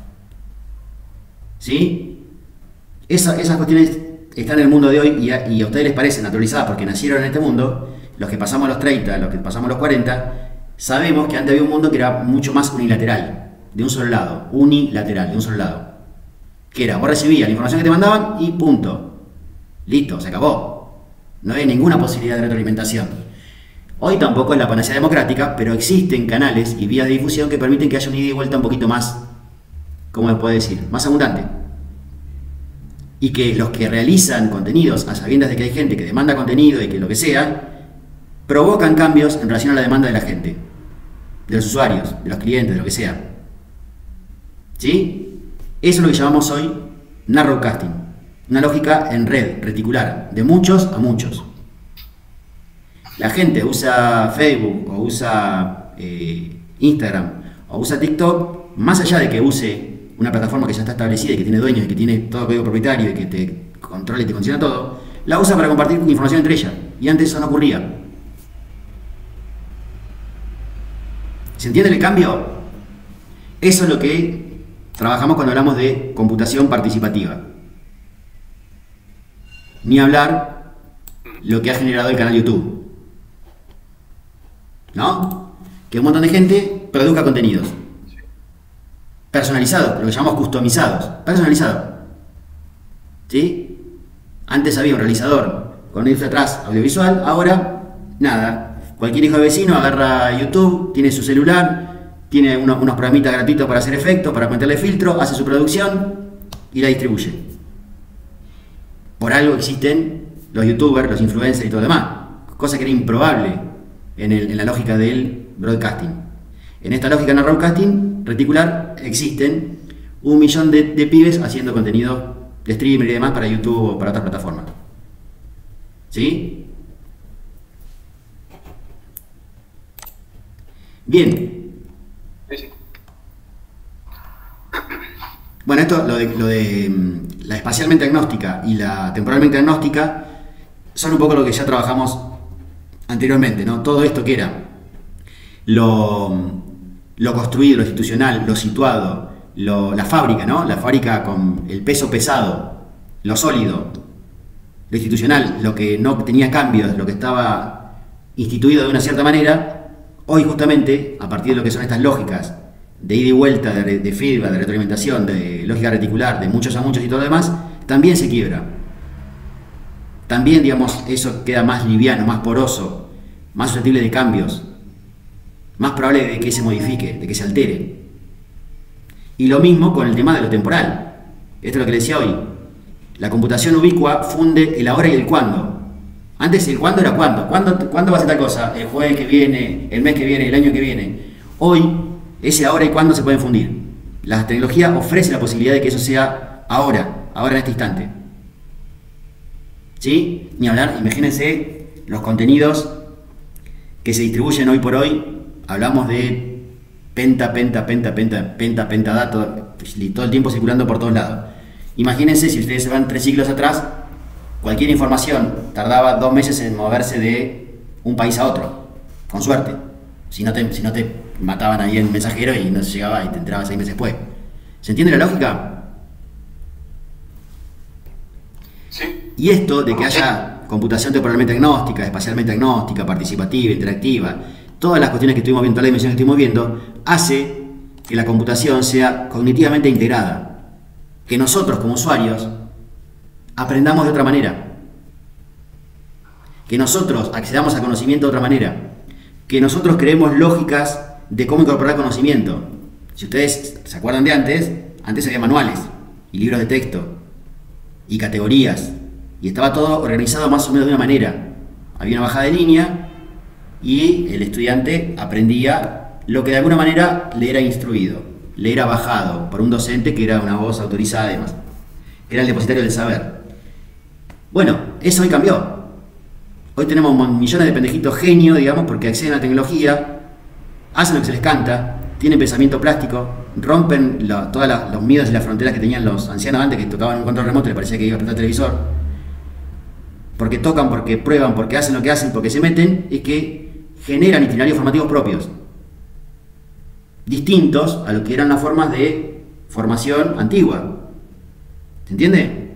¿Sí? Esas cuestiones están en el mundo de hoy y a ustedes les parecen naturalizadas porque nacieron en este mundo. Los que pasamos los 30, los que pasamos los 40, sabemos que antes había un mundo que era mucho más unilateral, de un solo lado, unilateral, de un solo lado. Que era, vos recibías la información que te mandaban y punto. Listo, se acabó. No hay ninguna posibilidad de retroalimentación. Hoy tampoco es la panacea democrática, pero existen canales y vías de difusión que permiten que haya un ida y vuelta un poquito más, ¿cómo se puede decir? Más abundante. Y que los que realizan contenidos a sabiendas de que hay gente que demanda contenido y que lo que sea, provocan cambios en relación a la demanda de la gente, de los usuarios, de los clientes, de lo que sea. ¿Sí? Eso es lo que llamamos hoy narrowcasting, una lógica en red, reticular, de muchos a muchos. La gente usa Facebook o usa Instagram o usa TikTok, más allá de que use una plataforma que ya está establecida y que tiene dueños y que tiene todo código propietario y que te controla y te condiciona todo, la usa para compartir información entre ellas. Y antes eso no ocurría. ¿Se entiende el cambio? Eso es lo que trabajamos cuando hablamos de computación participativa. Ni hablar lo que ha generado el canal YouTube. ¿No? Que un montón de gente produzca contenidos personalizados, lo que llamamos customizados. Personalizados. ¿Sí? Antes había un realizador con un atrás audiovisual, ahora nada. Cualquier hijo de vecino agarra YouTube, tiene su celular, tiene unos programitas gratuitos para hacer efectos, para meterle filtro, hace su producción y la distribuye. Por algo existen los youtubers, los influencers y todo lo demás, cosa que era improbable en la lógica del broadcasting. En esta lógica narrowcasting reticular existen 1 millón de pibes haciendo contenido de streamer y demás para YouTube o para otras plataformas. ¿Sí? Bien. Bueno, esto, lo de la espacialmente agnóstica y la temporalmente agnóstica son un poco lo que ya trabajamos anteriormente, ¿no? Todo esto que era lo construido, lo institucional, lo situado, la fábrica, ¿no? La fábrica con el peso pesado, lo sólido, lo institucional, lo que no tenía cambios, lo que estaba instituido de una cierta manera. Hoy justamente, a partir de lo que son estas lógicas de ida y vuelta, de feedback, de retroalimentación, de lógica reticular, de muchos a muchos y todo lo demás, también se quiebra. También, digamos, eso queda más liviano, más poroso, más susceptible de cambios. más probable de que se modifique, de que se altere. Y lo mismo con el tema de lo temporal. Esto es lo que les decía hoy. La computación ubicua funde el ahora y el cuándo. Antes el cuándo era cuándo. ¿Cuándo va a ser tal cosa? El jueves que viene, el mes que viene, el año que viene. Hoy, ese ahora y cuándo se pueden fundir. La tecnología ofrece la posibilidad de que eso sea ahora en este instante. ¿Sí? Ni hablar, imagínense los contenidos que se distribuyen hoy por hoy. Hablamos de pentadato, todo el tiempo circulando por todos lados. Imagínense si ustedes se van 3 siglos atrás, cualquier información tardaba 2 meses en moverse de un país a otro, con suerte. Si no te mataban ahí en mensajero y no se llegaba y te enterabas 6 meses después. ¿Se entiende la lógica? Sí. Y esto de que haya computación temporalmente agnóstica, espacialmente agnóstica, participativa, interactiva, todas las cuestiones que estuvimos viendo, todas las dimensiones que estuvimos viendo, hace que la computación sea cognitivamente integrada. Que nosotros como usuarios aprendamos de otra manera. Que nosotros accedamos a conocimiento de otra manera. Que nosotros creemos lógicas de cómo incorporar conocimiento. Si ustedes se acuerdan de antes había manuales y libros de texto y categorías y estaba todo organizado más o menos de una manera. Había una bajada de línea y el estudiante aprendía lo que de alguna manera le era instruido, le era bajado por un docente que era una voz autorizada además, que era el depositario del saber. Bueno, eso hoy cambió. Hoy tenemos millones de pendejitos genios, digamos, porque acceden a la tecnología, hacen lo que se les canta, tienen pensamiento plástico, rompen todos los miedos y las fronteras que tenían los ancianos antes, que tocaban un control remoto y les parecía que iba a explotar el televisor. Porque tocan, porque prueban, porque hacen lo que hacen, porque se meten, es que generan itinerarios formativos propios, distintos a lo que eran las formas de formación antigua. ¿Se entiende?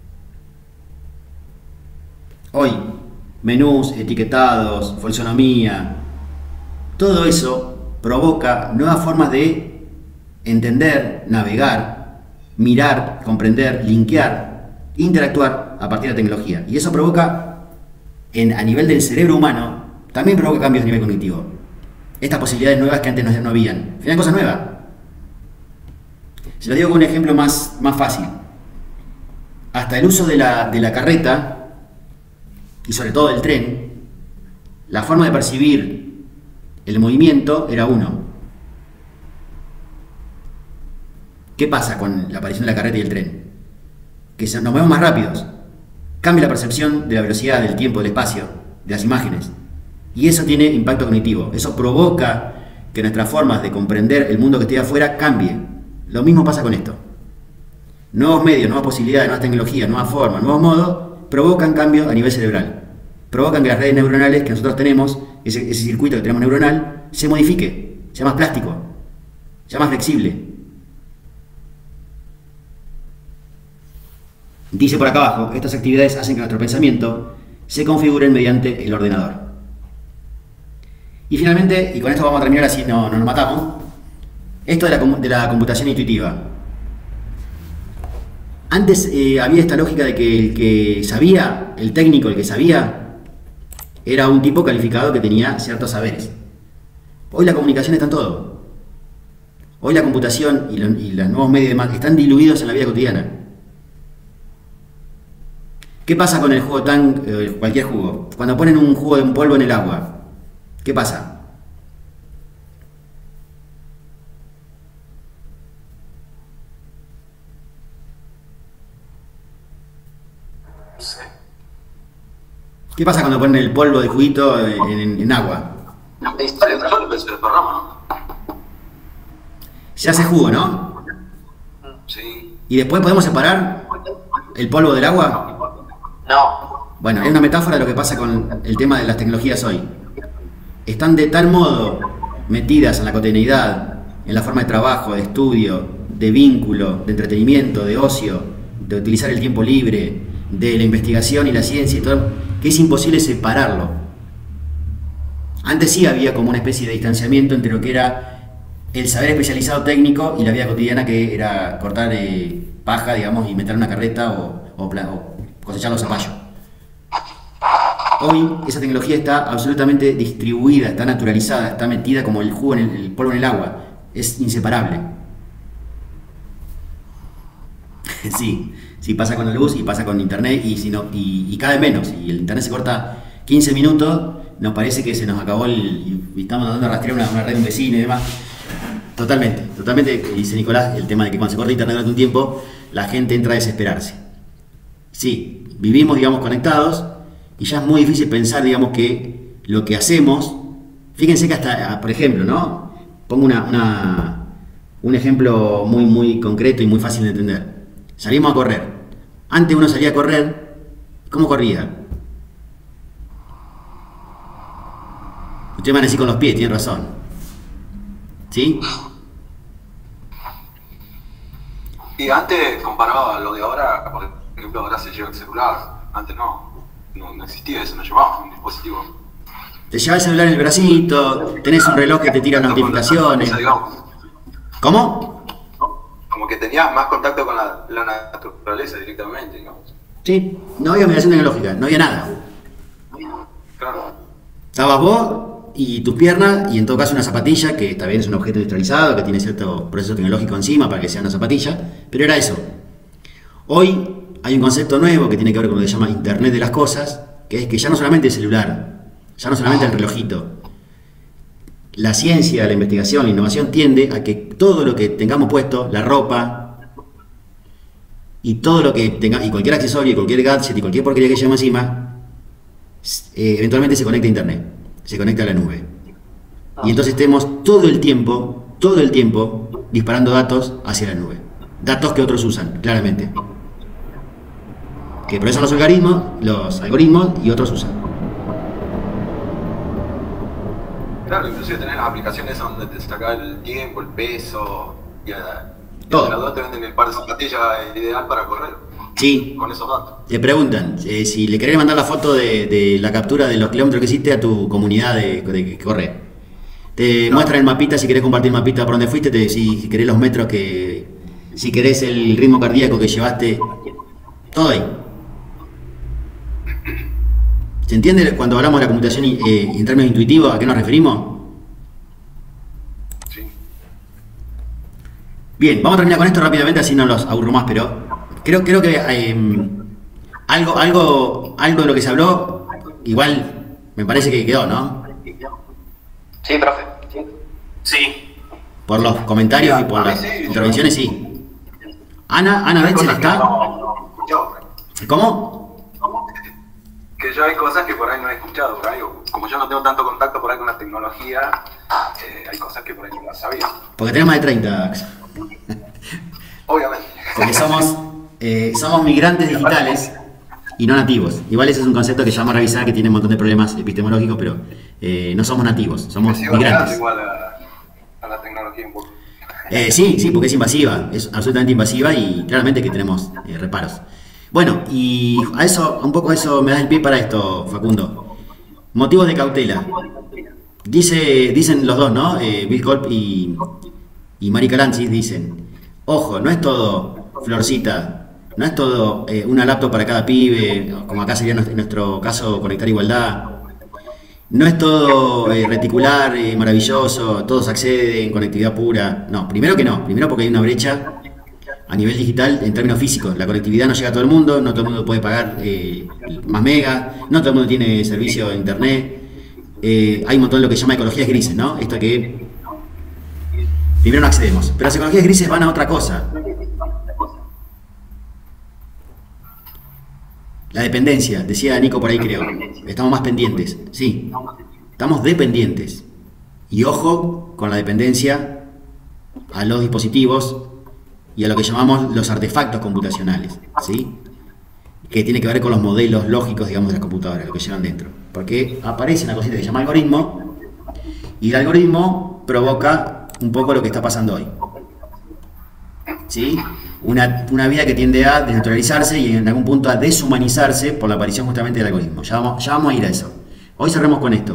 Hoy, menús, etiquetados, folsonomía, todo eso provoca nuevas formas de entender, navegar, mirar, comprender, linkear, interactuar a partir de la tecnología. Y eso provoca, a nivel del cerebro humano, también provoca cambios a nivel cognitivo. Estas posibilidades nuevas que antes no habían. Eran cosas nuevas. Se lo digo con un ejemplo más fácil. Hasta el uso de la carreta, y sobre todo del tren, la forma de percibir el movimiento era uno. ¿Qué pasa con la aparición de la carreta y el tren? Que nos movemos más rápidos. Cambia la percepción de la velocidad, del tiempo, del espacio, de las imágenes. Y eso tiene impacto cognitivo. Eso provoca que nuestras formas de comprender el mundo que esté afuera cambien. Lo mismo pasa con esto. Nuevos medios, nuevas posibilidades, nuevas tecnologías, nuevas formas, nuevos modos, provocan cambios a nivel cerebral. Provocan que las redes neuronales que nosotros tenemos, ese circuito que tenemos neuronal, se modifique, sea más plástico, sea más flexible. Dice por acá abajo, estas actividades hacen que nuestro pensamiento se configure mediante el ordenador. Y finalmente, y con esto vamos a terminar así no nos matamos, esto de la computación intuitiva. Antes había esta lógica de que el que sabía, el técnico, el que sabía, era un tipo calificado que tenía ciertos saberes. Hoy la comunicación está en todo. Hoy la computación y los nuevos medios de más están diluidos en la vida cotidiana. ¿Qué pasa con el jugo cualquier jugo? Cuando ponen un jugo de un polvo en el agua, ¿qué pasa? ¿Qué pasa cuando ponen el polvo de juguito en agua? Se hace jugo, ¿no? Sí. ¿Y después podemos separar el polvo del agua? No. Bueno, es una metáfora de lo que pasa con el tema de las tecnologías hoy. Están de tal modo metidas en la cotidianidad, en la forma de trabajo, de estudio, de vínculo, de entretenimiento, de ocio, de utilizar el tiempo libre, de la investigación y la ciencia y todo, que es imposible separarlo. Antes sí había como una especie de distanciamiento entre lo que era el saber especializado técnico y la vida cotidiana, que era cortar paja, digamos, y meter una carreta o cosechar los zapallos. Hoy esa tecnología está absolutamente distribuida, está naturalizada, está metida como el jugo en el polvo en el agua. Es inseparable. Sí, sí, pasa con la luz y pasa con internet y, si no, y cada vez menos. Y el internet se corta 15 minutos, nos parece que se nos acabó y estamos tratando de rastrear una red de un vecino y demás. Totalmente, totalmente, dice Nicolás, el tema de que cuando se corta internet durante un tiempo, la gente entra a desesperarse. Sí, vivimos, digamos, conectados y ya es muy difícil pensar, digamos, que lo que hacemos, fíjense que hasta, por ejemplo, ¿no? Pongo un ejemplo muy, muy concreto y muy fácil de entender. Salimos a correr. Antes uno salía a correr, ¿cómo corría? Ustedes van a decir con los pies, tienen razón. ¿Sí? Y antes, comparado a lo de ahora, por ejemplo, ahora se lleva el celular. Antes no existía eso, no llevabas un dispositivo. Te llevas el celular en el bracito, tenés un reloj que te tira notificaciones. ¿Cómo? Como que tenías más contacto con la naturaleza directamente, digamos. Sí, no había mediación tecnológica, no había nada. Claro. Estabas vos y tus piernas, y en todo caso una zapatilla, que también es un objeto industrializado, que tiene cierto proceso tecnológico encima para que sea una zapatilla, pero era eso. Hoy hay un concepto nuevo que tiene que ver con lo que se llama Internet de las Cosas, que es que ya no solamente el celular, ya no solamente el relojito. La ciencia, la investigación, la innovación tiende a que todo lo que tengamos puesto, la ropa, y todo lo que tenga, y cualquier accesorio, y cualquier gadget, y cualquier porquería que llevemos encima, eventualmente se conecta a internet, se conecta a la nube. Y entonces estemos todo el tiempo, disparando datos hacia la nube. Datos que otros usan, claramente. Que procesan los algoritmos y otros usan. Claro, inclusive tenés las aplicaciones donde te saca el tiempo, el peso, y todo. Los datos te venden el par de zapatillas ideal para correr. Sí. Con esos datos. Te preguntan si le querés mandar la foto de la captura de los kilómetros que hiciste a tu comunidad de que corre. Te muestran el mapita, si querés compartir el mapita por donde fuiste, si querés los metros si querés el ritmo cardíaco que llevaste, todo ahí. ¿Se entiende cuando hablamos de la computación en términos intuitivos a qué nos referimos? Sí. Bien, vamos a terminar con esto rápidamente, así no los aburro más, pero creo que algo de lo que se habló, igual me parece que quedó, ¿no? Sí, profe. Sí. Por los comentarios y por las intervenciones, sí. Ana Betzel está. ¿Cómo? Que yo hay cosas que por ahí no he escuchado, por ahí, como yo no tengo tanto contacto por ahí con la tecnología, hay cosas que por ahí no las sabía. Porque tenés más de 30, Axel. Obviamente. Porque somos migrantes digitales y no nativos. Igual ese es un concepto que ya vamos a revisar, que tiene un montón de problemas epistemológicos, pero no somos nativos, somos migrantes. Igual a la tecnología un poco. Sí, porque es invasiva, es absolutamente invasiva y claramente que tenemos reparos. Bueno, y un poco eso me da el pie para esto, Facundo. Motivos de cautela. Dicen los dos, ¿no? Bill Kolb y Mari Calantzis dicen, ojo, no es todo florcita, no es todo una laptop para cada pibe, como acá sería en nuestro caso conectar igualdad. No es todo reticular, maravilloso, todos acceden, conectividad pura. No, primero que no, primero porque hay una brecha a nivel digital en términos físicos. La conectividad no llega a todo el mundo, no todo el mundo puede pagar más mega, no todo el mundo tiene servicio de internet. Hay un montón de lo que se llama ecologías grises, ¿no? Esto que primero no accedemos. Pero las ecologías grises van a otra cosa. La dependencia, decía Nico por ahí creo. Estamos más pendientes. Sí, estamos dependientes. Y ojo con la dependencia a los dispositivos y a lo que llamamos los artefactos computacionales, ¿sí? Que tiene que ver con los modelos lógicos, digamos, de las computadoras, lo que llevan dentro. Porque aparece una cosita que se llama algoritmo, y el algoritmo provoca un poco lo que está pasando hoy, ¿sí? Una vida que tiende a desnaturalizarse y en algún punto a deshumanizarse por la aparición justamente del algoritmo. Ya vamos a ir a eso. Hoy cerremos con esto.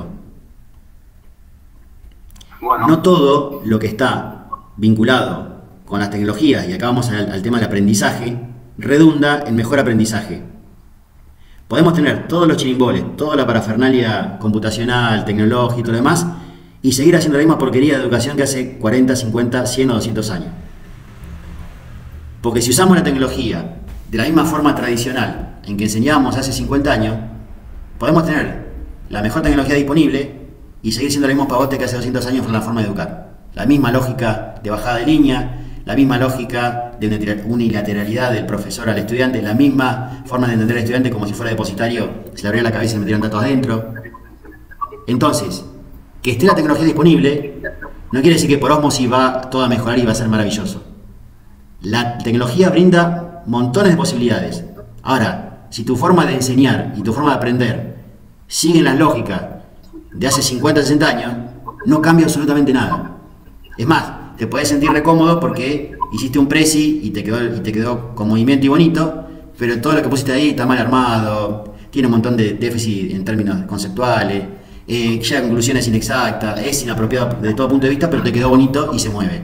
Bueno. No todo lo que está vinculado con las tecnologías, y acá vamos al tema del aprendizaje, redunda en mejor aprendizaje. Podemos tener todos los chirimboles, toda la parafernalia computacional, tecnológica y todo lo demás, y seguir haciendo la misma porquería de educación que hace 40, 50, 100 o 200 años. Porque si usamos la tecnología de la misma forma tradicional en que enseñábamos hace 50 años, podemos tener la mejor tecnología disponible y seguir siendo el mismo pavote que hace 200 años fue la forma de educar. La misma lógica de bajada de línea, la misma lógica de unilateralidad del profesor al estudiante, la misma forma de entender al estudiante como si fuera depositario, se le abría la cabeza y se metieran datos adentro. Entonces, que esté la tecnología disponible no quiere decir que por ósmosis va todo a mejorar y va a ser maravilloso. La tecnología brinda montones de posibilidades. Ahora, si tu forma de enseñar y tu forma de aprender siguen las lógicas de hace 50, 60 años, no cambia absolutamente nada. Es más, te puedes sentir recómodo porque hiciste un presi y te quedó con movimiento y bonito, pero todo lo que pusiste ahí está mal armado, tiene un montón de déficit en términos conceptuales, llega a conclusiones inexactas, es inapropiado desde todo punto de vista, pero te quedó bonito y se mueve.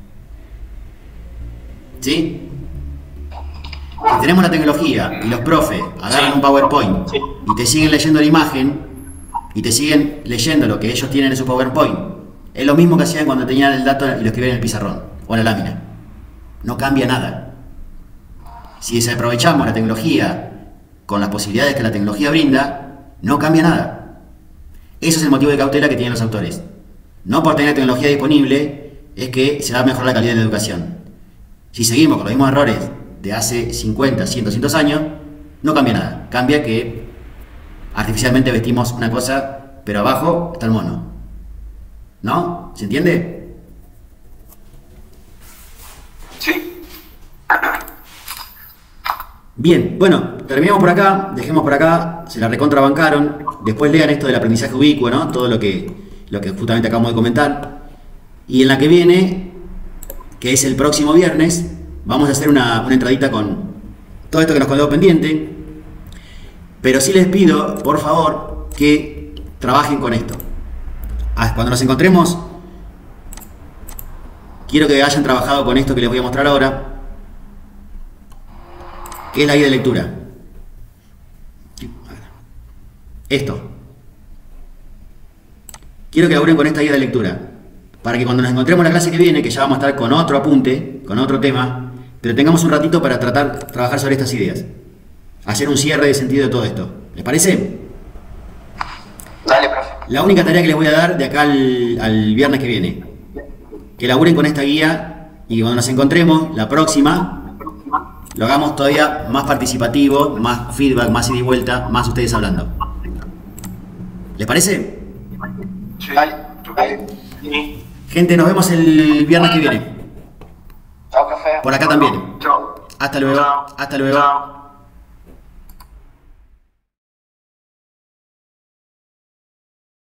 ¿Sí? Si tenemos la tecnología y los profes agarran un PowerPoint y te siguen leyendo la imagen y te siguen leyendo lo que ellos tienen en su PowerPoint, es lo mismo que hacían cuando tenían el dato y lo escribían en el pizarrón o en la lámina. No cambia nada. Si desaprovechamos la tecnología con las posibilidades que la tecnología brinda, no cambia nada. Eso es el motivo de cautela que tienen los autores. No por tener tecnología disponible es que se va a mejorar la calidad de la educación. Si seguimos con los mismos errores de hace 50, 100, 200 años, no cambia nada. Cambia que artificialmente vestimos una cosa, pero abajo está el mono. ¿No? ¿Se entiende? Sí. Bien, bueno, terminamos por acá, dejemos por acá, se la recontrabancaron. Después lean esto del aprendizaje ubicuo, ¿no? Todo lo que justamente acabamos de comentar. Y en la que viene, que es el próximo viernes, vamos a hacer una entradita con todo esto que nos quedó pendiente. Pero sí les pido, por favor, que trabajen con esto. Cuando nos encontremos, quiero que hayan trabajado con esto que les voy a mostrar ahora, que es la guía de lectura. Esto. Quiero que laburen con esta guía de lectura, para que cuando nos encontremos en la clase que viene, que ya vamos a estar con otro apunte, con otro tema, pero tengamos un ratito para trabajar sobre estas ideas. Hacer un cierre de sentido de todo esto. ¿Les parece? Dale, profe. La única tarea que les voy a dar de acá al viernes que viene, que laburen con esta guía y que cuando nos encontremos la próxima, lo hagamos todavía más participativo, más feedback, más ida y vuelta, más ustedes hablando. ¿Les parece? Sí. Dale. Sí. Gente, nos vemos el viernes que viene. Chao, profe. Por acá también. Chao. Hasta luego. Chao. Hasta luego. Chao.